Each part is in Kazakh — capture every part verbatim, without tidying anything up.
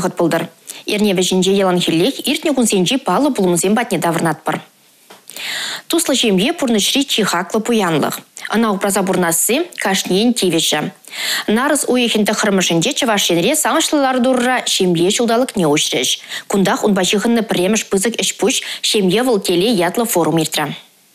вғыт бұлдыр. Ерневе жинже елан хиллех, иртне күнсенжи палы бұлымызен батне давырнатпыр. Туслы жемге пұрнышри чихаклы пуянлық. Ана упраза бурнасы кашнен тевеші. Нарыз уехенді қырмышынде чавашенре саңышлылар дұрра шемге жылдалық не ұшреш. Күндақ ұнбачығынны премеш пызық ішпуш шемге вылтеле ятлы форум ертірі.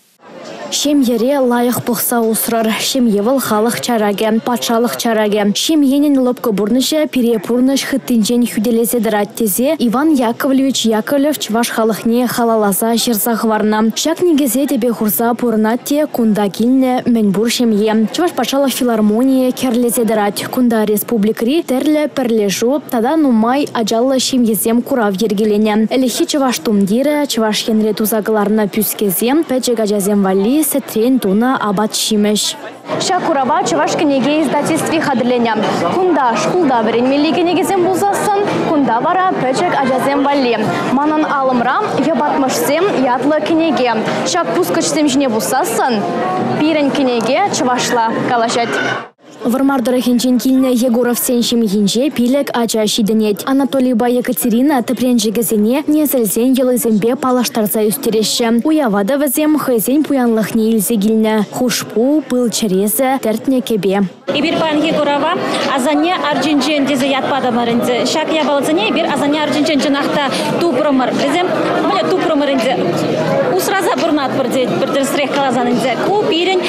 Шемьере лайық бұқса ұсырыр, шемьевіл халық чараге, патшалық чараге. Шемьенен лопқа бұрнышы перепұрныш хыттынжен хүделесе дыраттезе Иван Яковлевич Яковлев чваш халықне халаласа жырзақ варна. Шак негезе тебе хурса пұрнатте кунда келіне мәнбур шемье. Чваш патшалық филармония керлесе дырат. Кунда республикри терлі пірлежу, тада нумай ажаллы шемьезем курав ергелене. Әліхи чваш тумдирі, чваш хенре тузағыларына пүскезем, пәчек ажазем вали, сетрен туна абат шимеш. Шакурава чаваш книги издательстве хадырленя. Кунда шкулда верен милли книгизем булзасын, кунда вара пөчек ажазем вали. Манан алымра ябатмышсем ятлы книги. Шак пускачсем жіне булсасын, пирен книги чавашла калашат. Вармардары хенчен килне Егоров сен шемихинче пилек ача шиденет. Анатолий ба Екатерина тепренжігізіне незілзен елізембе палаштарса үстереші. Уявада візем хайзен пуянлық не илзе гилне. Хушпу, пыл черезе, тертне кебе. Ибир пан Егорова азане арджинчен дезе ятпада марынзе. Шак ябалзане ибир азане арджинчен жинақта тупромар. Візем, мөлі тупромарынзе. Усраза бұрнат бірдер срех калазанынзе. Ку пирен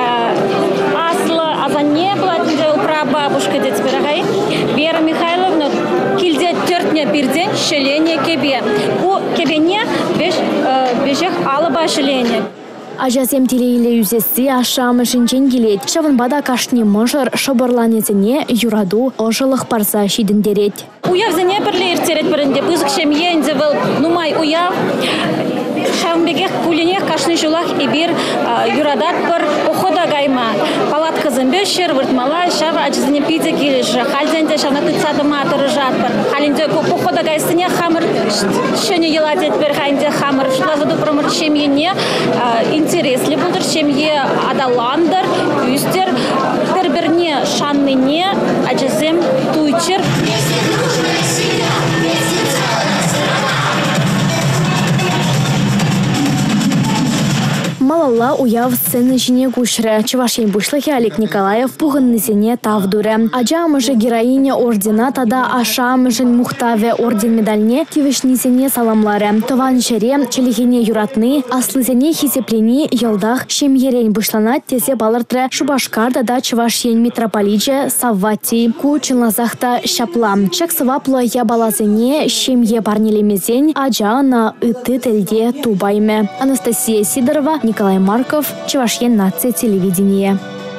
аслы азане платинде прабабушка детсберагай. Вера Михайловна килде тертне бирден шелене кебе. У кебене беш бешех алыба шелене. Ажазем телейле юзесі ашамы жинчен келет. Шавын бада кашни мұжыр шабырланезіне юраду ожылық парса шидіндерет. Уяв зіне бірлі ертерет бірінде. Бұзық шемьенде был нумай уяв. Шавынбегех кулинех кашны жулах и бир юрадат бір ухода гайма. Палатка зімбешер, выртмала, шава ажызіне пиде келеш. Хальденде шавна тыцады матыры жат бір. Халінде ухода гайсыне хамыр шөне еладет бір хайнде хамыр. Шулазаду промыр шемьене интересли бұлдыр, шемье адаландыр, үстер, бір-бірне шанныне ажызем туйчыр. Малалла уяв сцены жіне күшірі. Чывашен бұшлығы Олег Николаев бұғыннызене тавдуры. Ажамыжы героиня ордена тада ашамыжын мұхтаве орден медальне тивішнизене саламлары. Тован жере челігене юратны, аслызене хизеплени елдах шемьерен бұшланат тезе балыртры Шубашкарда да Чывашен митрополиче Саввати ку чынлазахта шаплам. Шак сываплы ябалазене шемье барнелемезен ажана ыты тілде тубайме. Анастасия Сидорова, Николай Марков, Чувашьен нация телевидения.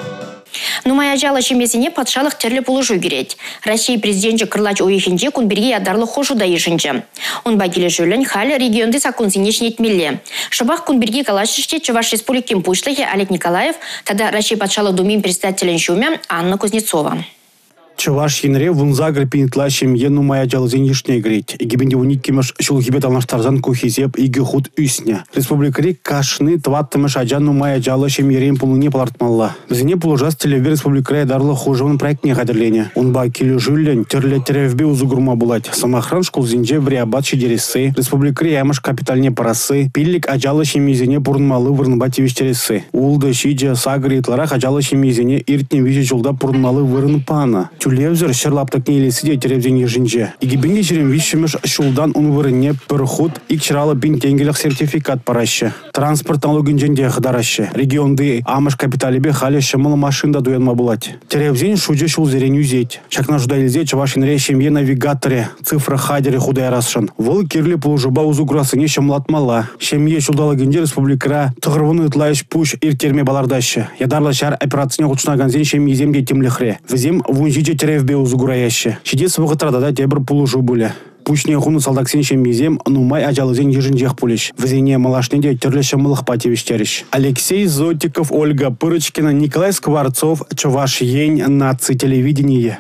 Нумай ажалы шемесіне патшалық терлі пулыжу керет. Россия президенті Кырлач ойхенде күнберге ядарлы хожуда ешінчі. Он багелі жөлін халі регионды сакунзине шнетмелі. Шыбақ күнберге калашыште Чуваш республикин пушлығы Олег Николаев, тада Россия патшалық думин председателін шуме Анна Кузнецова. Чуваш енре вунзагр пинтлашем ену моя жалзен ешне греть. Егибенде уникимаш шул гибет алнаштарзан кухизеп иги худ үсне. Республикари кашны тваттымыш аджану моя жалышем ерен пулыне палартмалла. Бізіне пулужас телевер республикари дарлы хужывын проектне қадырлене. Унба келю жүллен терле теревбе узугурма булать. Самохран школ зинже вриабат шидересы. Республикари ямаш капитальне парасы. Пиллик аджалышем езене пурнмалы вырнба тивиштересы. Улды шиджа сагры итларах аджалышем езене иртне виже жолда пурнмалы вырн пана. Тюлевзер шерлаптак нелесі де теревзен ежінже. Игибенге жерем вишемеш шулдан унвырыне пырхуд икчралы бин тенгелек сертификат параще. Транспорт налогинженде хыдараще. Регионды амыш капиталебе халі шымыл машинда дуянма булать. Теревзен шуже шул зерен юзеть. Шакна жудайлизе Чувашинре шемье навигаторе цифра хадере худай расшын. Вол кирлі пулжуба узуграсыне шымлатмала. Шемье шулдалагинде республикара тұғырвыны ытлайш пуш иртерме балардаще. Ядарлы шар операцияне құтшынаганзен шемьеземге темлехре. Візем вунжиже теревбе узугураяще. Шидец вғытрада да тебір пулужу бұлі. Пучне хуны салдаксен шеммезем, нумай ажалызен ежінжех пулеш. Візене малашнеде түрлі шымылық патевіштеріш. Алексей Зотиков, Ольга Пырочкина, Николай Скворцов, Чувашьен нация телевидения.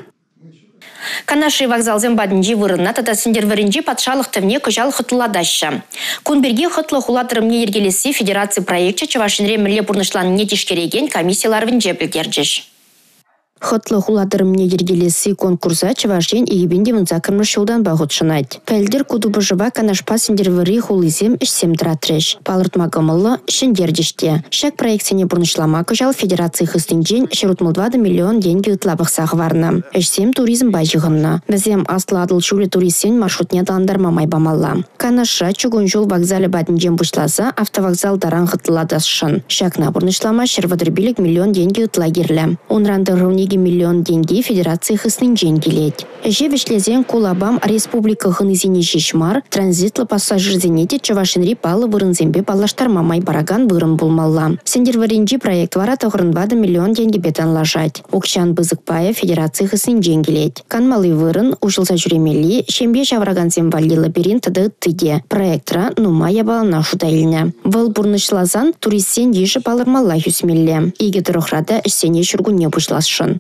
Канаши вокзалзен бадынжи вырынна тата сендерверінжи патшалық төвне көжал хытыладашы. Күнберге хытлы хулатырымне ергелесі федерация проектче Чувашинре мірле бұрнышлан не тишкереген комиссиялар вінже білгерджеш. Хотлы хуладырымне ергелесі конкурса чывашен егебенде вынзакырмыш жылдан бағыт шынайд. Пәлдер кудубы жыва канашпа сендервері хулызем ішсем дыратреш. Палыртма гымылы шендердеште. Шак проектсене бұрнышлама күжал федерации хыстынжен шырутмылдвады миллион деньги ытлабық сағыварны. Ішсем туризм бажығынна. Бізем аслы адыл шулі туристсен маршрутне даландарма майбамалла. Канаша чугун жол вокзалы бадынжен бұшласа автовокзал даран хытыладасшын. Шакна бұрнышлама шырвадырбилік миллион деньги ытлагерлі. Онранды рывнеги миллион деньги федерации хыстынжен келет. Эже вешлезен кулабам республика хынызене шешмар, транзитлы пассажир зенете чывашынри палы вырынзембе балаштарма май бараган вырын булмалла. Сендерваринжи проект вара тоғырынбады миллион деньги бетан лажать. Окшан бызыкпая федерации хыстынжен келет. Канмалы вырын ушылса жүремели, шембе шавраган земвали лабиринт тады ыттыде. Проектра нума ябалана шудайліне. Выл бурнышлазан туристсен еші палырмалла юсмелле. Иге тұрықрада ішсене шүргүнне бұшласшын.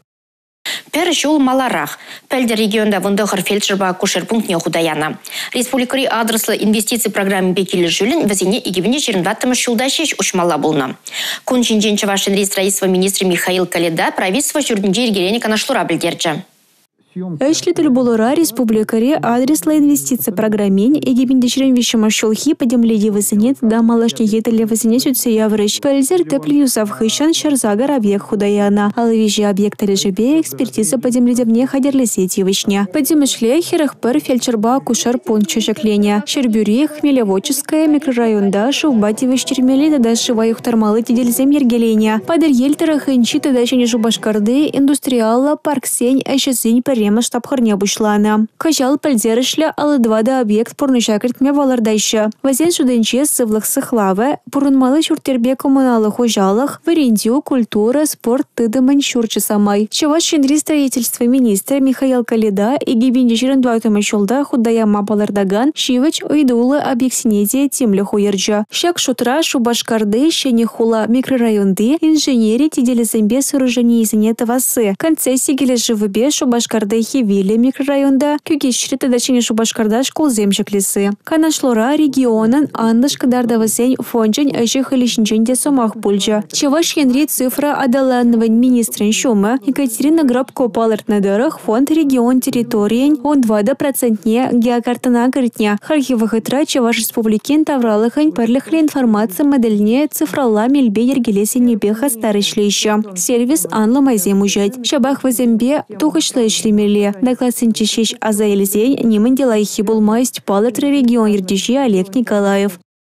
Пер жол маларах. Пәлдер регионда вындығыр фельдшерба акушер пунктне худаяна. Республикари адреслы инвестиции программы бекелі жүлін візіне егебіне жиырма жылда шеш ұшмалла болна. Күн жинжен Чувашин рейстраиства министрі Михаил Каледа правительство жүрдінже ергелені канашлыра білдерді. Эшлетель болора республикари адреслы инвестиция программень егебендешерен вещама шолхи подемледи высынет да малашне етеле высынет үтсе яврыш. Пэльзер тепли юсав хыщан шарзагар объект худаяна. Алывежи объекта режебе экспертиза подемледевне хадерлесе тивышня. Подемышле херах пэр фельдшерба акушер пункт чешекленя. Шербюри хмелеводческая микрорайонда шувбативыш чермели да дашива юхтармалы тедельзем ергеленя. Падер ельтера хынчи тадачане жубашкарды индустриалла парксень айшесень пэр штаб-харне бушлана. Кажал пальдерышле алы двада объект порнышакертме валардайшы. Вазен шуденче сывлық сыхлавы, пурынмалы шуртербе коммуналы хожалых, варендию, культура, спорт, тыдымын шурчы самай. Чаваш шендри строительства министр Михаил Каледа и гибинде жирендуайтымы шолда худаяма палардаган, шивыч ойдулы объектсинеде темлі хуерджа. Шак шутра шубашкарды шене хула микрорайонды, инженери теделезембе сооружение изенета васы. Концессии геле живыбе шубашкарды Хевиле микрорайонда күгешшірі тадачыне шубашкарда школ земшеклесі. Канашлора регионын андыш кадардавысен фончын әші хылишінченде сомақ пульжа. Чаваш янри цифра адаланывын министрин шумы Екатерина Грабко палыртнадырых фонд регион территориен он двадцать процентне геокартына кыртня. Хархивы хытра Чаваш республикен тавралыхын парлыхлы информация модельне цифрала мельбе ергелесе небеха старышлейші. Сервис анлы майзем ужать. Шабах вазембе тухышлы шлемели. Докласынчы шеш азайлезень немін делайхи болмайст палытры регион ердежи Олег Николаев.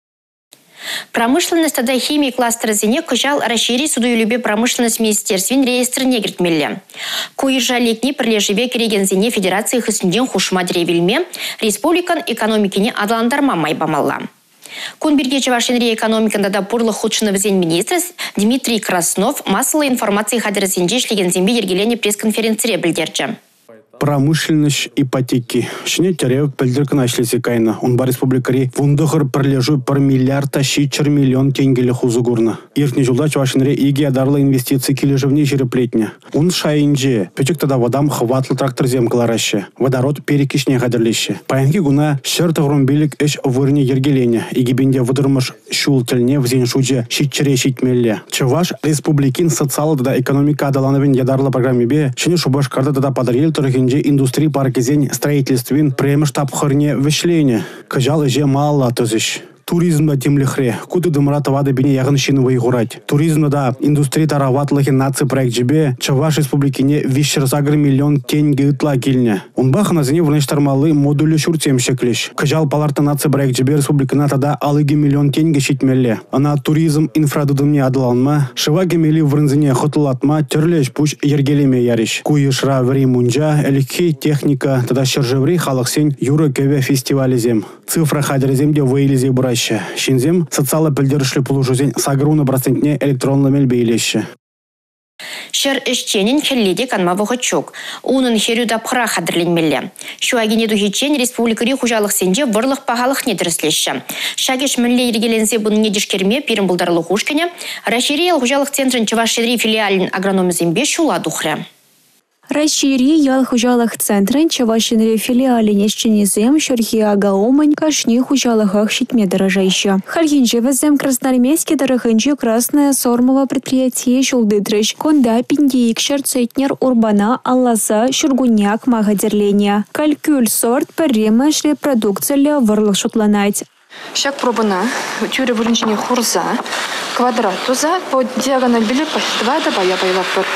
Промышленность тада химии кластера зене кыжал расшири судуюлюбе промышленность министерствен реестр негертмелле. Куижа лекни прилежеве кереген зене федерации хысынден хушма древельме республикан экономикине адаландарма майбамалла. Кунберге Чувашинри экономиканда да пурлы худшыны візен министр Дмитрий Краснов массовой информации хадырзенже шлеген зембе ергелене пресс-конференции білдерді. Промышленность ипотеки. Шне терев пельдерка нашлиси кайна. Он ба республикари вундахар пролежу пар миллиард тащи чар миллион тенгеле хузугурна. Иртне жулда Чувашинре иги адарла инвестиции килежевне жереплетня. Он шайынже. Печек тогда водам хватлы трактор земклараще. Водород перекишне хадерлище. Паянки гуна шерта грумбилик эш вырне ергелене. Иги бенде выдырмыш шул тельне взен шудже щитчере щитмелле. Чуваш республикин социал да экономика адалановен ядарла программе бе. Шне шубашкарда тогда подарил торгин индустрии паркезень строительствин прямо штаб-харне вышление. Кажал же мало тозыш. Туризмда темлехре, куды дымрата вады бене ягыншиновый гурать. Туризмда да индустрия тараватлахи наци проект жебе, Чаваш республикине вещер загр миллион тенге ытла кильня. Он бах на зене врнештармалы модулю шуртем шеклеш. Кажал паларта наци проект жебе республикина тада алыги миллион тенге шитмелле. Она туризм инфрадудымне адыланма, шываги мели врнзене хотылатма, терлеш пуш ергелеме яриш. Куешра ври мунджа, эликхи техника, тада шержеври халахсень юры кеве фестивализем. Цифра хадерземде выйлизе брать. Шинзем социалы пілдерішлі пұлужузен сагруны процентне электронлы мелбейлеші. Шер ішченен хелледе канма вғычук. Унын херю дапхыра хадырленмелі. Шуагене духичен республикари хужалық сенде вырлық пағалық недіріслеші. Шагеш мүлле ергелензе бұны недішкерме пирім бұлдарлы хушкене, расширел хужалық центрын Чувашинри филиалін агрономизембе шула духры. Райшири ял хужалых центрын Чавашинре филиалине шченезем шурхи агаомань кашни хужалыхах щитме дорожайща. Хальгинже везем красноармейский дорохынче красное сормово предприятие шулдытрыш. Конда пиндеик шарцетнер урбана алласа шургуняк магадерления. Калькуль сорт паремаш репродукция вырлых шутланать. Шаг пробана, тюре вырнчине хурза, квадрат туза, по диагональ билет два да бая байлаппыр.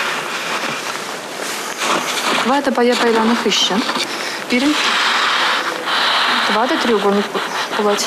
Два да бая байланых ища. Бирин два да треугольник пулать.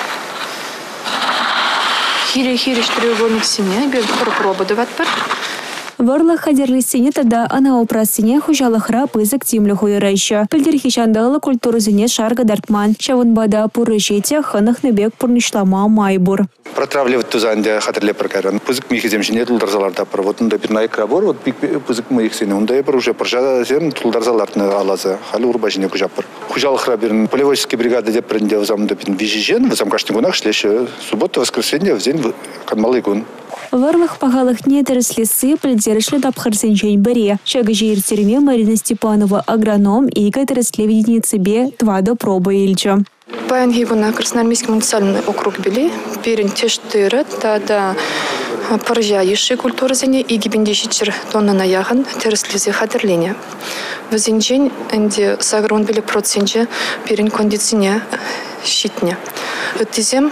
Хире-хириш треугольник семья, бир пробу даватпыр. Варлах хадерлисене тада ана опрасыне хужалыхра пызык тимлі хуйрайща. Пілдерхи шандалы культурызыне шарга дартман. Шавынбада пурышете хынық небек пурнышлама майбур. Протравливать тузанде хатерле прокаран. Пызык михизем жіне тулдарзаларда пыр. Вот онда бір найкра бар, вот пызык михизене. Онда ебір уже пыржада зен тулдарзаларны алазы. Халі урба жіне күжапыр. Хужалыхра бірін полевойский бригады деп бірінде взамында бірін вижижен. Взам кашны гунах шлеші. Суббота, воскресенье, в зен канмалый гун. Варлых пагалых не тереслисы придержали дабхарсен жень баре. Шага жиртерме Марина Степанова агроном и тереслеведеницы бе два до проба ильча. Паян гибуна Красноармейский муниципальный округ били. Перен тештыры, тада паржаиши культуры зене и гибендешичер тонна на яхан тереслизи хатерления. В зенчень энди сагрон били проценче перен кондиционе щитня. Тизем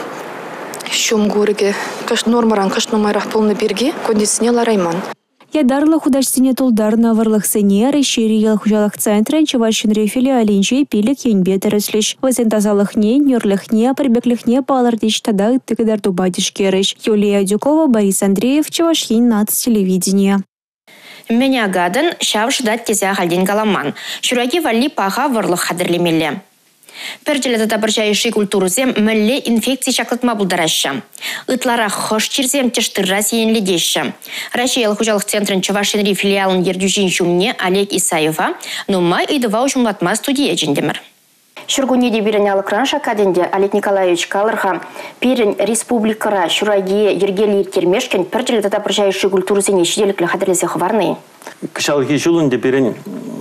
шум гурге, каш нормаран, каш номайрах полный берги, кондиционер райман. Ядарла художественне тулдарна варлых сене, расшири ел хужалых центрен, Чавашинре филиалинче пилик яньбе тереслиш. Вазен тазалых не, нюрлых не, прибеглых не, палардич тада тыгдар дубадиш керыш. Юлия Дюкова, Борис Андреев, Чавашин, нац телевидение. Меня гадан, шав ждать тезя хальдин галаман. Шураги вали паха варлых хадрлемелле. Перделеті табыржайыши культурузем мүлі инфекция шақлытма бұлдарашы. Ытлара хош черзем тештырра сиенлі деші. Рашиялы хужалық центрін Чавашинри филиалын ердюжин шумне Олег Исаева, нумай идыва ұшымлатма студия жендемір. Шургунеде бірін алықранша каденде Олег Николаевич Калырха перін республикара шураге ергелі термешкен перделеті табыржайыши культурузене шеделіклі хадырлесе хварны. Кышалги жылынде берен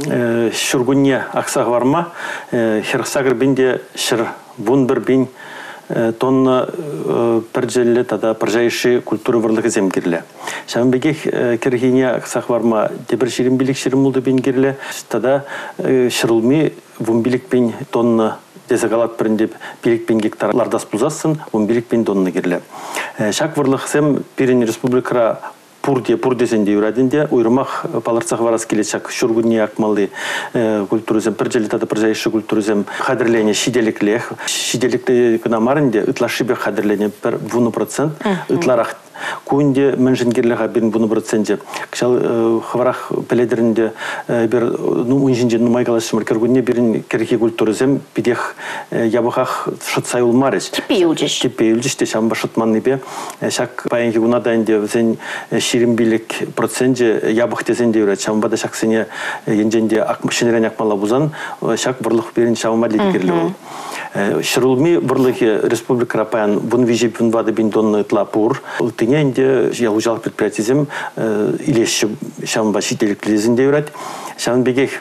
шургунне ақсақ варма, херсагыр бінде шыр вун бір бен тонна перджелі тада паржайшы культуры варлығы земгерлі. Шамбегех кергене ақсақ варма дебір шерім билік шерім ұлды бен керлі, тада шырылми вун билік бен тонна дезагалат бірінде билік бен гектарлардас бұлзасын, вун билік бен тонна керлі. Шак варлық зем берен республикара Пурде, пурдесенде юрадинде, уйрмах паларцах варас келечак шургунне акмалды культурузем, перджелитада перджайшы культурузем хадырлене шиделиклех. Шиделикте кынамарынде ытлашибе хадырлене per вуну процент, ытларах куынде менженгерліға бірін бұны проценте. Кшал хварах пеледерінде бір унжинде нумайгалашымыр кергунне бірін керхи культурузем бидех ябықақ шытсай улмарыш. Кипей үлжеш. Кипей үлжеште шамба шытманны бе. Шак паянки гунадайынде зен ширим билік проценте ябық тезенде үрет. Шамбада шак сене енженде шенерен акмала бузан шак бұрлық берін шамба ледігерлі ол. Шырылми бұрлығы республика паян бұн вижеп бұн вады бин донны ытла пур. Тененде ялужалық предприятизм илеші шамба шителіклезінде үрет. Шамын бегех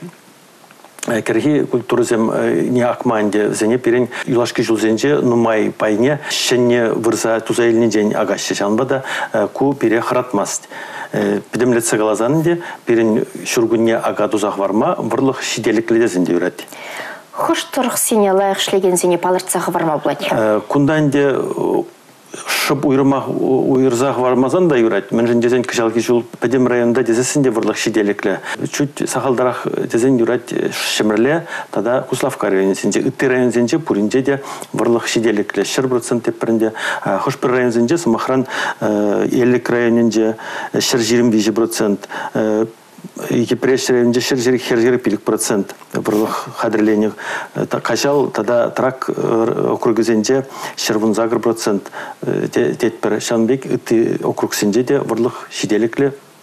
Керхи культурызем не акманде зене перен юлашки жулзенже нумай пайне шенне вырза туза еліне ден агашчы шанбада ку пере харатмаст. Пидемлетсе галазанынде перен шургунне ага тузақ варма варлық шиделіклезінде үрет. Хош тұрық сене лайық шлеген зене палыртсағы варма бұлады? Кунданде шып уйрымақ уйырзақ вармазан да юрат. Мен жын дезен кішалки жыл Педем районда дезесінде варлық шиделіклі. Чуть сақалдарақ дезен юрат шемірле, тада Куславка районесінде, Үтті районесінде пуринде де варлық шиделіклі. Шыр процент теппірінде. Хошпір районесінде сымақран елік районенде шыр жирым бейжі процент. Екіпреш районенде шыр жирік хер жирік пилік процент. Варлық хадырленік. Қашал тада трак округізенде шырвын загыр процент тетпір. Шанбек үтті округсенде де варлық шиделіклі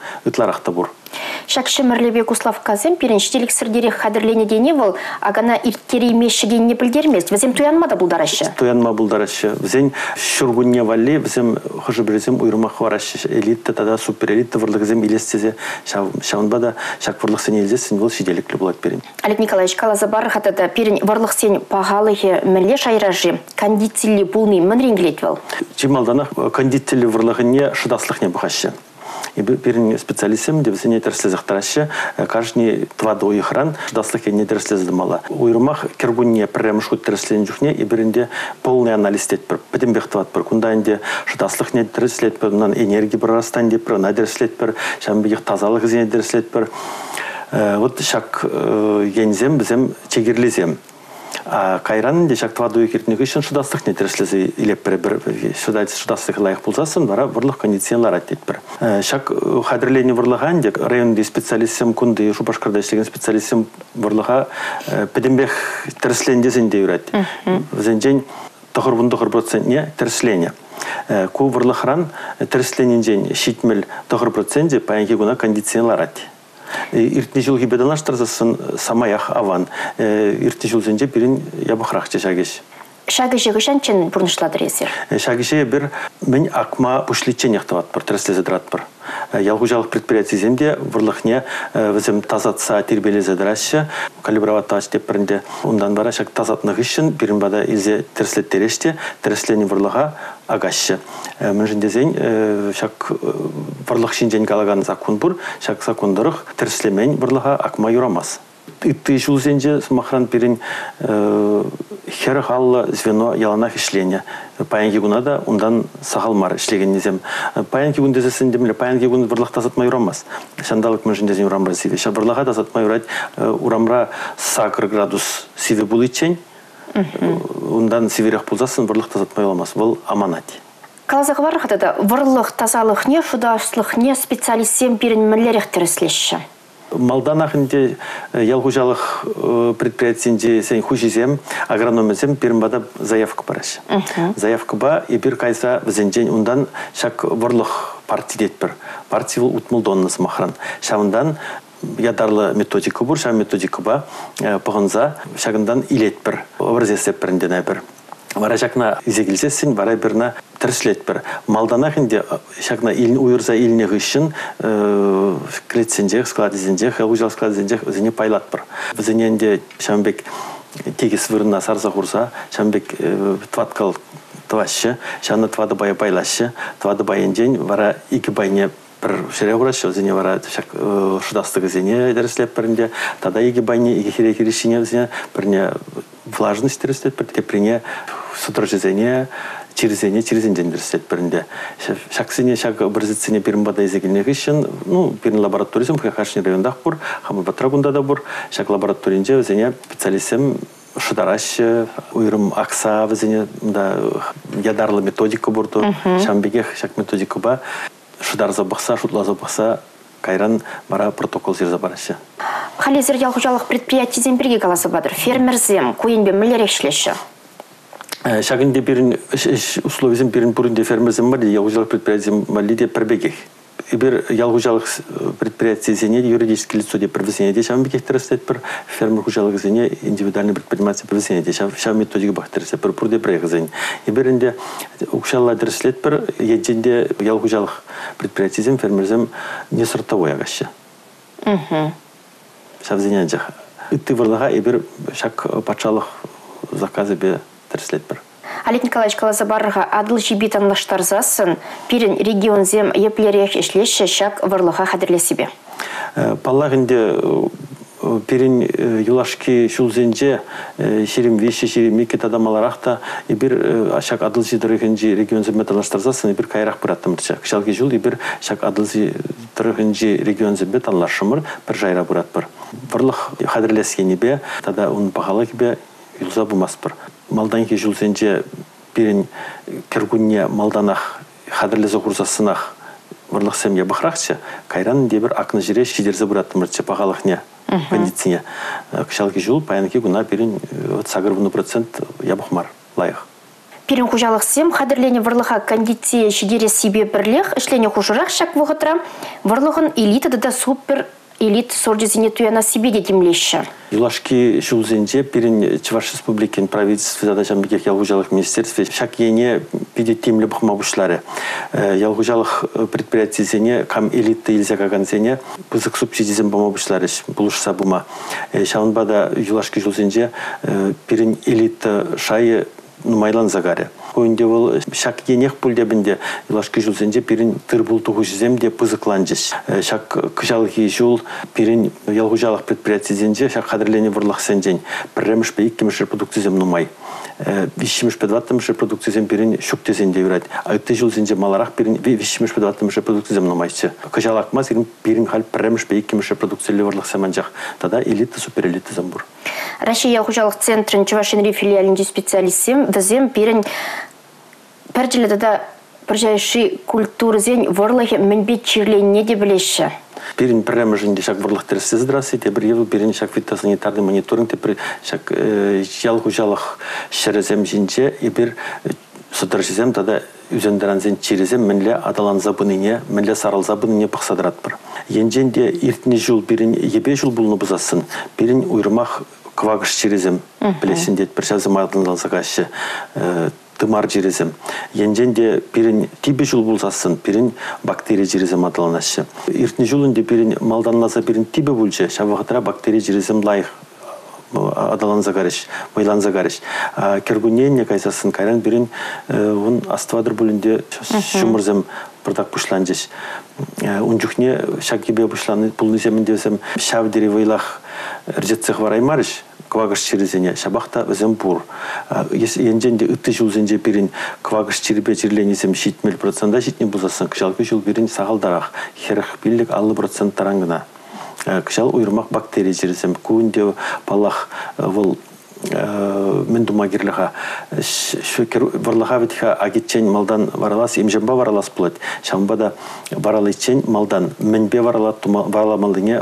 ытларақта бұр. Шакшы мүрлебе Куслав Казым переншітелік сірдерек қадірлене дене бол, ағана ирттері емешігенне білдермес. Візем туянмада бұлдарашы? Туянма бұлдарашы. Візен шүргінне валли, візем қыжы бірізем ұйырмақ варашы. Элитті, тада суперэлитті вырлық зем елестезе шауынбада шак вырлық сен елзесін бұл шиделіклі болады берін. Олег Николаевич, қалазы бар қатады перен вырлық сен пағалығы мүрле шайражы, кондицилі бұлны мүнреңгілет бол? Чималдана кондицилі вырлығыне шыдаслық не бұқашы. И перен специалистам, где все не терслезах тараща, каждый твада уехран, шдаслых не терслезы мало. Уйрумах киргунне прям шут терслен жухне, и беренде полный анализ тет пер, потом бехтват пер, кунда инде шдаслых не терслет пер, нан энергии прорастан де пер, на терслет пер, шам бих тазалых зене терслет пер. Вот шак янзем, безем чегирлизем. А кайран де шак тваду екертінегі үшін шыдастық не терслезі илеп бір шыдастық лайық болсасын, бара бұрлық кондициялар аттет бір. Шак қадірлені бұрлыған де районды специалистім күнді Шупашқарда ішлеген специалистім бұрлыға пәдембек терслендесін де үрет. Зенжен тұғыр-бұн-тұғыр процентне терслене. Ку бұрлықран терсленен жен шитмел тұғыр процентне паянке күна кондициялар атты. Иртне жыл гибедалаштырзасын самаях аван. Иртне жыл зенже бірін ябықрақчы шагеш. Шагеше гышанчен бұрнышладыр есер? Шагеше бір мен акма пушличен яқтават бір, тірслезедірат бір. Ялғужалық предприятий земде вұрлықне візім тазатса тербелезедірашы, калиброватташ деп бірінде ондан бара шак тазатнығы үшін бірін бада илзе тірслеттереште, тірслені вұрлыға агашы. Мен жіндезен шак вұрлық шинжен қалаған закон бұр, шак закондырық тірслемен вұрлыға акма юрамас. Ты жыл зенже смахран перен хер халла звено яланах ишления. Паянки гунада ондан сахалмар ишлеген незем. Паянки гун дезесен демле, паянки гун варлах тазатмай урамас. Шандалык мен жіндезен урамра сиве. Ша варлаха тазатмай урать урамра сакр градус сиве булычен. Ондан сиверех пулзасын варлах тазатмай уламас. Бұл аманати. Қалазығы бар қадада варлық тазалық не, шудашлық не специалистен перен мүллерек тіріслеші? Малданахынде ялғужалық предприятиінде сен хужизем, агрономизем пермбада заявка бараш. Заявка ба и бір кайса візенжен ондан шак варлық партий дет бір. Партий бұл утмылдонныз махран. Шамындан ядарлы методика бұр, шам методика ба пұғынза шағындан илет бір. Образесеп бірінден бір. Вара шакна изегілсесін, вара бірна тірслет бір. Малданахынде шакна уйырза иліне ғышын клетсенжек, складезенжек, ұжал складезенжек өзіне пайлат бір. Өзіненде шамбек тегес вырына сарза құрса, шамбек тваткал твашы, шаны твады бая байлашы, твады байынжен, вара икі байне бір шере құрашы, өзіне вара шудастығы зене дәріслеп бірінде, тада икі байне, икі херекерешіне өзіне біріне влажность терестет, тепление, судрожезение, черезение, черезение терестет бірінде. Шаксыне, шак образицыне бірін бада езегіліне ғышын, ну, бірін лабораторизм, қақашын райондақ бұр, хамы батрагунда да бұр, шак лабораторинже өзіне специалистем шыдарашы, уйрым акса өзіне ядарлы методика бұрды, шамбегех шак методика ба, шыдарза бақса, шутлаза бақса, кайран бара протокол зерза барашы. Халезер ялғужалық предприятизден бірге қаласы бадыр. Фермерзем, көйінбе мүлерек шлеші? Шағынде бірін, условизм бірін бұрынде фермерзем бар, ялғужалық предприятизден бар, де пірбегек. Бір ялғужалық предприятиздене юридический лицо де провезенеде шамбегек терестет бір, фермер хужалық зене индивидуальный предприниматель провезенеде, шам методика бақ терестет бір, бұрде бірек зене. И бірінде ұқшалла терестет бір, еденде ялғужалық предприятизден фермерзем не сортовой ағашы. Шавзене жақ. Үтті вырлыға ебір шак патшалық заказы бе тірслет бір. Олег Николаевич, қалазы барыға адыл жебет анлаштарзасын, перін регион зем еплерек ешлеші шак вырлыға қадірлесі бе? Паллағынде перін юлашки шулзенже шерім веші, шерім мекет адамаларақта ебір шак адыл жедірігінже регион зем металаштарзасын ебір кайрақ бір аттымырча. Кшалге жул ебір шак адыл жедірігінже регион зем металлашымыр бір жайра бір ат бір. Варлық қадірлескені бе, тада он бағалы кебе юлза бұмас бір. Малданки жулзенже перін кіргінне малданақ қадірлезі құрзасынақ варлық семья бұқырақчы, кайран дебір ақны жире шидерзі бір аттымырча бағалық не кондиция. Кшалге жул, паянки гуна перін сағыр процент ябықмар лайық. Пирин хужалық сем, қадірлене варлыға кондиция шедере себе бірлех, ішлене хужырақ шак вғытра, варлығын элита да супер элит сордезіне туяна себе детимлеші. Юлашки шулзенже пирин Чуваш Республикин правительстве задачам бекех ялгужалых министерстве шак ене пидетимле бахмабушлары. Ялгужалых предприятие кам элита илзе каганзене пызык субсидизем бахмабушлары булышса бума. Шаунбада Юлашки шулзенже пирин элита шайы нумайлан загаре. Ойынде ол шак енех пульдебінде Юлашки жулзенде пирин тырбултугу жеземде пызыкланжыз. Шак кыжалығы жул пирин ялгужалық предприятиезенде шак қадырлене вұрлақ сенжен. Пірреміш бе иккеміш репродукцизем нумай. Вишіміш бе дваттымыш репродукцизем пирин шуктезенде юрад. Айты жулзенде маларақ пирин вишіміш бе дваттымыш репродукцизем нумайсы. Кыжалақ маз пирин хал пірреміш бе иккеміш репродукцизелі вұрлақ семанжақ. Тада элита, суперэлита замбур. Россия ялгужалық центрын Чувашинри филиалінде специалистем візем пирин Пәржілі да біржайши культурызен варлығы мінбет чирленне де білеші. Пирин прямо жинде шак варлых терсез здравствуйте, бір еву пирин шак фитосанитарный мониторинг, тепер шак ялгужалық шерезем жинде, и бір сударжезем тада үзендіранзен чирезем мінле адалан забыныне, мінле сарал забыныне пақсадырат бір. Енженде иртіне жул пирин ебе жул бұлны бұзасын, пирин уйрымақ квагыш чирезем білесін дед, бір жазым айлын залсағашы тымар жерезем. Енженде пирин тибе жул булсасын, пирин бактерия жерезем аталанашы. Иртне жулунде пирин малданласа пирин тибе булчы, шавахатра бактерия жерезем лайық адалан загарыш, майлан загарыш. Кергунен кайсасын кайран пирин он аствадыр булунде шумырзем бірдақ пушланжыш. Унжухне шакибе пушланы пулны земіндесем шавдері вайлах ржетсех вараймарыш. Квагыш чирезене шабахта өзем бур. Енженде үтті жулзенже пирин квагыш чирбе чирленесем шитмел процента шитне бузасын. Кышалғы жул пирин сағалдарақ. Херх биллик аллы процент тарангына. Кышал уйрмақ бактерия чирезем. Куынде палах вол мен думагирліға. Варлыға ветіға агитчен малдан варалас, емжемба варалас бұлад. Шамбада варалайчен малдан менбе вараламалдыңе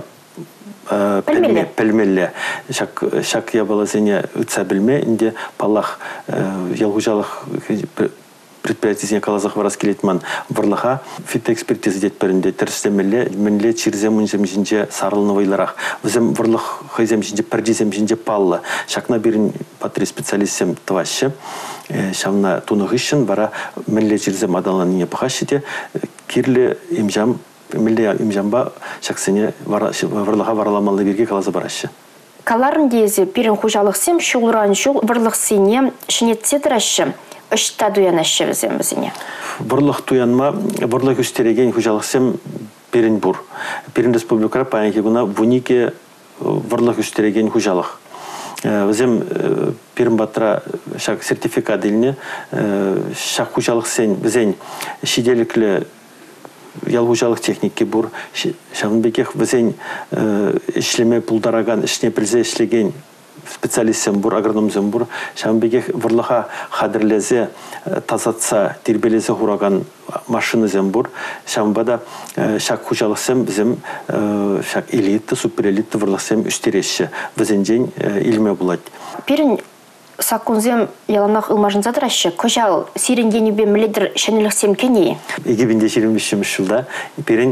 пәлмелі. Шак ябалазене үтса білме, инде палах ялгужалық предприятиесіне калазақ варас келетман варлыға фитоэкспертиза дет бірінде тірістемелі, мінле чирзем үнзем жинже сарылыны вайларақ. Візем варлық хайзем жинже пәрдезем жинже паллы. Шакна бірін патри специалистсем твашы. Шамна тунығышын бара мінле чирзем адаланыне пахашыте кирлі имжам Милли имжамба шаксыне варлыға вараламалы берге калазы барашы. Каларын дезе пирин хужалық сем шулыран шул варлық сене шинетсе дырашы, үшта дуянашы візем бізіне. Варлық туянма, варлық үстереген хужалық сем пирин бур. Пирин республикара паянки гуна вунике варлық үстереген хужалық. Візем пирин батра шак сертификат иліне, шак хужалық сен бізен шиделіклі ялгужалық техники бур. Шавынбекех візен ішлеме пулдараган, ішне білзе ішлеген специалистсен бур, агрономзен бур. Шавынбекех варлыға қадірлезе тазатса, тербелезе хураган машинызен бур. Шавынбада шак хужалықсен бізем шак элитті, суперэлитті варлықсен үстереші. Візен жен илме булад. Пирин сакунзем яланақ ылмажын задырашы, көжал сирен енебе міледір шәніліксем кәне? Егебінде шерімбішіміш жылда. Пирин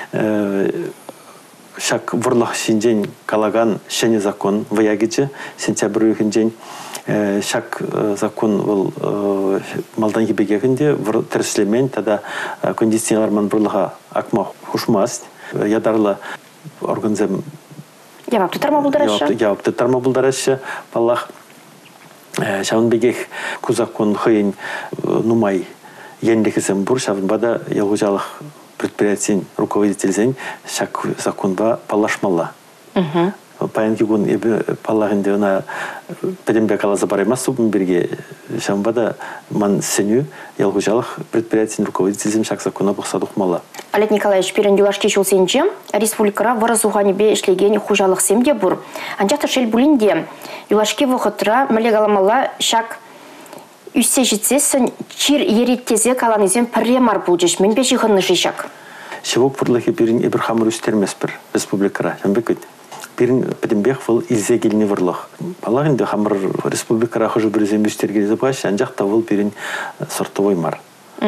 шак вұрлық сенжен калаган шәне закон ваягечі, сентябрь үйгінжен. Шак закон бұл малдан ебегегінде тіріслемен, тада кондиционерларман бұрлыға акма хушмаст, ядарлы органзем Явапты тарма бұлдарашы? Явапты тарма бұлдарашы, баллах Шавынбегех кузакон хыйын нумай ендекізен бұр, шавынбада ялгужалық предприятиен руководительзен шак законба палашмалла. Паянки гун ебі палағынде ona пәдембе калазы бараймас субын берге шавынбада ман сеню ялгужалық предприятиен руководительзен шак закона бұқса дұқмалла. Олег Николаевич, пирен юлашки шулсенче, республикара варазуғаны бе ішлеген хужалық семде бұр. Анчақты шел бұлінде юлашки вұқытыра мәлегаламала шак үссе жетсесін чир ереттезе каланызен пірремар бұл жеш, мен бе жиғынны жишак. Шевок бұрлығы бірін ебір хамыр үстермес бір республикара, жәмбек өйді. Пирин Педембех был илзе келіне варлах. Балағын хамыр республикара хожу бірізен бюстергелі запаш, анжақта был пирин сортовой мар.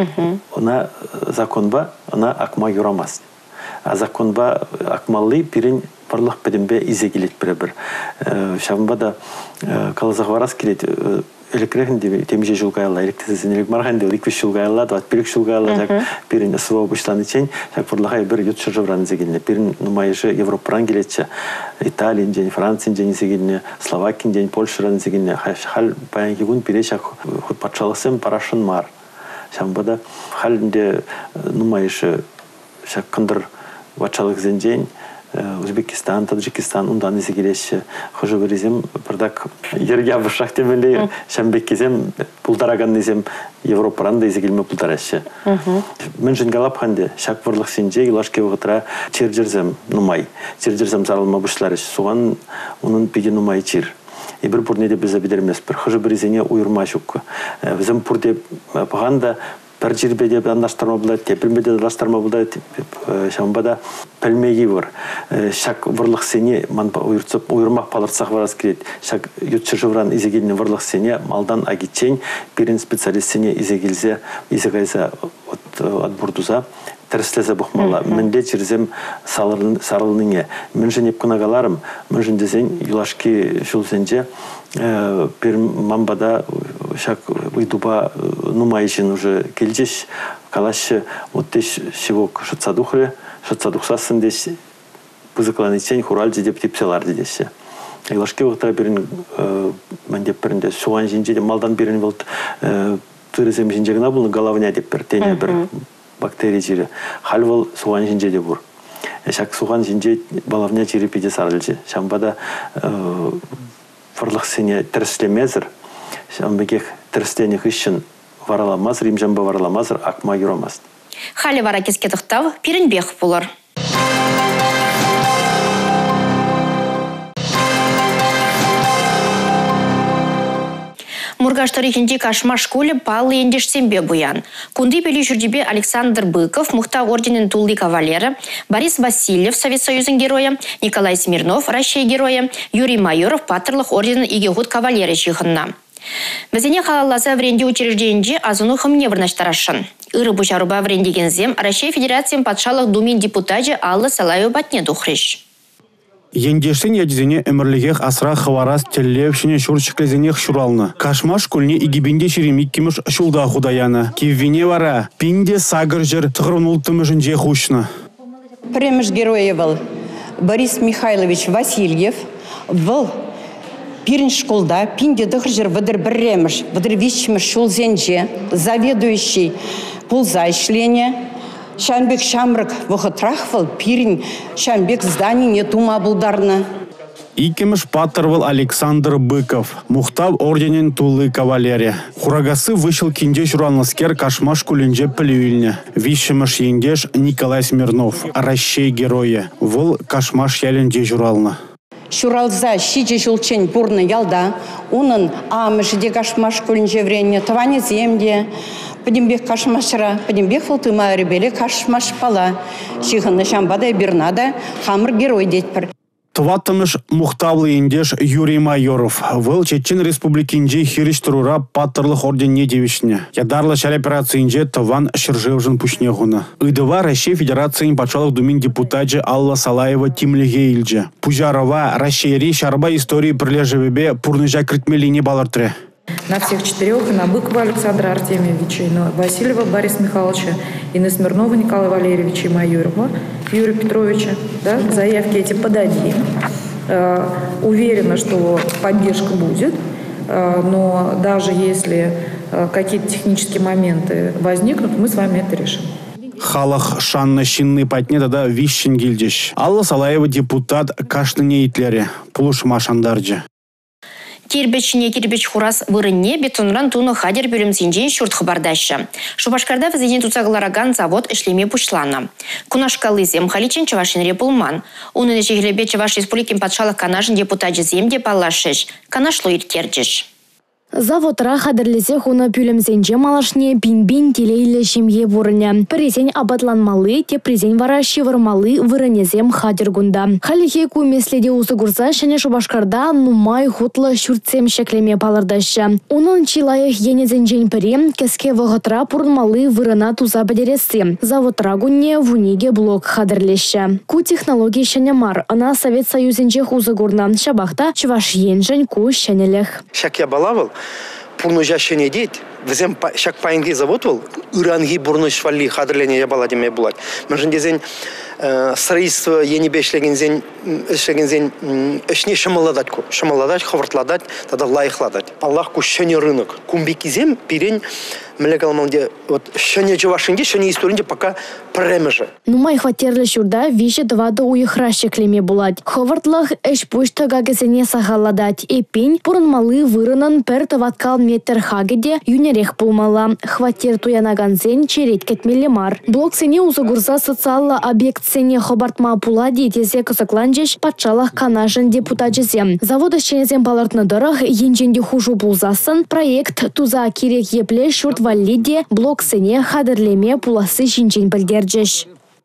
Она законба, она акма юрамас. А законба акмалли пирин барлық Педембе илзе келет бір-бір. Шабынбада калазағварас келет электрехінде темже жылғайла, электризен элек марғанды эликвиш жылғайла, двадцать пирик жылғайла, жак пирин сывау бұштаны чен, жак бұрлағай бір ют шыржывраны зегеліне. Пирин нумайышы Европран келетші, Италиян жен, Франциян жен зегеліне, Словакиян жен, Польшыран зегеліне. Хал баян кегін пире шак худ патшалысым парашын мар. Шамбада халінде нумайышы шак кындыр ватшалық зен Узбекистан, Таджикистан, ундан изи келеші. Хожу березем, бірдак ерге абышақ темелі, шамбек кезем, пултараган незем, Европаран да изи келме пултарашы. Мен жынгалап ханде, шак варлық сенже, илашке вғытра чер-жерзем нумай. Чер-жерзем зарылма бұшларыш. Соған оның педе нумай чер. И бір пұрнеде бізді бедермес бір. Хожу березене уйырма шуқы. Бізім пұрде пағанда бір жербеде андаштарма бұлайды, тепірмеде андаштарма бұлайды, шамбада пәлмеге бар. Шак варлық сене, уйырмақ палыртсақ варас кереді. Шак ютшы жывран изегеліне варлық сене, малдан агитчен, берін специалист сене изегелзе, изегайза от бұрдуза, тәріслезе бұқмала. Менде черзем сарылыныңе. Мен жын епкінагаларым, мен жын дезен юлашки жулзенже, берін мамбада шак уйдуба нумайшин уже келжеш, калашы оттеш шивок шатсадухры, шатсадухсасын деш пызыкланычен хуральджи деп тепселар дедеші. Юлашки вақтыра берін мәндеп бірінде суған жинже, малдан берін болт түрізем жинжегіна бұлны головня деп бір тене бір бактерия жері. Хал бол суған жинже де бұр. Шак суған жинже балавня жері педе сарылжы. Шамбада фарлық сене тіріслемезір. Шамбекех тірістенек үшін вараламаз, римжамба вараламазыр, акма юрамаз. Халі вара кескетіқтав пирінбек болыр. Мургаштары хинди кашма школе палы ендешсембе буян. Кунды бели жүрдебе Александр Быков, Мухта орденен тулли кавалеры, Борис Васильев, Совет Союзын героя, Николай Смирнов, Россия героя, Юрий Майоров, Патырлық орденен игегуд кавалеры жихынна. Бізіне қалаласа вренде учрежденде азуну хымне вырнаштарашын. Иры бушаруба врендегензем Россия Федерациям патшалық думен депутажы Алла Салаю батне духреш. Ендешін ядзене әмірлігех асра хаварас теллевшіне шурчықлезенех шуралны. Кашмаш күліне игибінде шеремик кеміш шулда худаяны. Кеввене вара, пинде сагыр жыр тұғырынултымы жынже хушны. Премеш героя был Борис Михайлович Васильев, был пирин школда, пинде дұғыр жыр вадыр біремеш, вадыр вишмеш шул зенже, заведующий пулзай шлене, Шамбек шамрак вахатрахвал пирин, Шамбек зданий не тума булдарна. Икемеш патырвал Александр Быков, Мухтав орденен тулы кавалерия. Хурагасы вышел кинде журналскер кашмаш кулинже плюильня. Вишемеш ендеш Николай Смирнов, Россия героя. Вол кашмаш яленде журална. Шуралза щиже жулчень бурны ялда, унын амышыде кашмаш кулинже вренне, таване земде. Подимбек кашмашыра, подимбек фалтыма ребеле кашмаш пала. Шихынны шамбада бернада, хамыр герой детпір. Тваттымыш Мухтавлы ендеш Юрий Майоров. Выл Чечен республикинже хириш тұрура паттырлық орденне девишне. Ядарлы шар операциинже тыван шыржевжын пушнегуна. Ыдыва Россия Федерациян патшалық думен депутаджы Алла Салаева Тимлеге илже. Пужарова Россияри шарба истории прилежевебе пурныжа критмелине балартре. На всех четырех, и на Быкова Александра Артемьевича, и на Васильева Бориса Михайловича, и на Смирнова Николая Валерьевича, и Майорова Юрия Петровича. Да, заявки эти подадим. Э, уверена, что поддержка будет, э, но даже если э, какие-то технические моменты возникнут, мы с вами это решим. Халах шанна шинны патне да вищен гильдиш. Алла Салаева депутат кашныне итлере. Пулушма шандарджи. Кирбечіне кирбеч хурас вырынне бетонран туны хадер бөлімсенжен шурт хабардашы. Шубашкарда візеден туцағылараган завод ішлеме пушлана. Кунашкалы зем халичен чавашинре пулман. Уны нешегілебе Чаваш республикин патшалық канашын депутаджы земде палашыш. Канашлы иртерджиш. Заводра хадырлесе хуна пюлемсенче малашне пин-пин телейлі шемье вурыне. Презень абатланмалы, те презень вара шевырмалы вырынезем хадергунда. Халихе кумеследе усыгурса шене Шубашкарда нумай хутлы шүртсем шеклеме палырдашы. Унын чилайых енезенжен пірем кеске вғытра пурнмалы вырына туза бедересі. Заводра гунне вуниге блок хадырлеші. Ку технология шене мар, ана Совет Союзенче хузыгурна. Шабахта чываш енжен ку шенелех. Шак я балавал, пурну жашене дейт, візем шак пайынги завод был, уранги бурну швали хадырление я бала деме булать. Мәжін дезен строительство енебешлегензен, эшлегензен эшне шамаладать ку, шамаладать, хавартладать, тогда лайхладать. Аллах ку шене рынок. Кумбекизем пирень млекалманде вот шене жавашинде, шене историнде пока премеже. Нумай хватерлі шурда вище двада уйхра шеклеме булать. Хавартлах эш пушта гагезене сахаладать. Эпень пурнмалы вырынын пер таваткал метр хагеде юнерех пулмала. Хватер туянаганзен черет кетмелі мар. Блок сене узагурса социалла объект сене хабартма пулади тесе кысакланжеш патшалах канашын депутатжезем. Завода шенезем палартны дырых енженде хушу пулзасын проект туза кирек епле шурт валиде блок сене хадырлеме пуласы шинчен білдерджеш.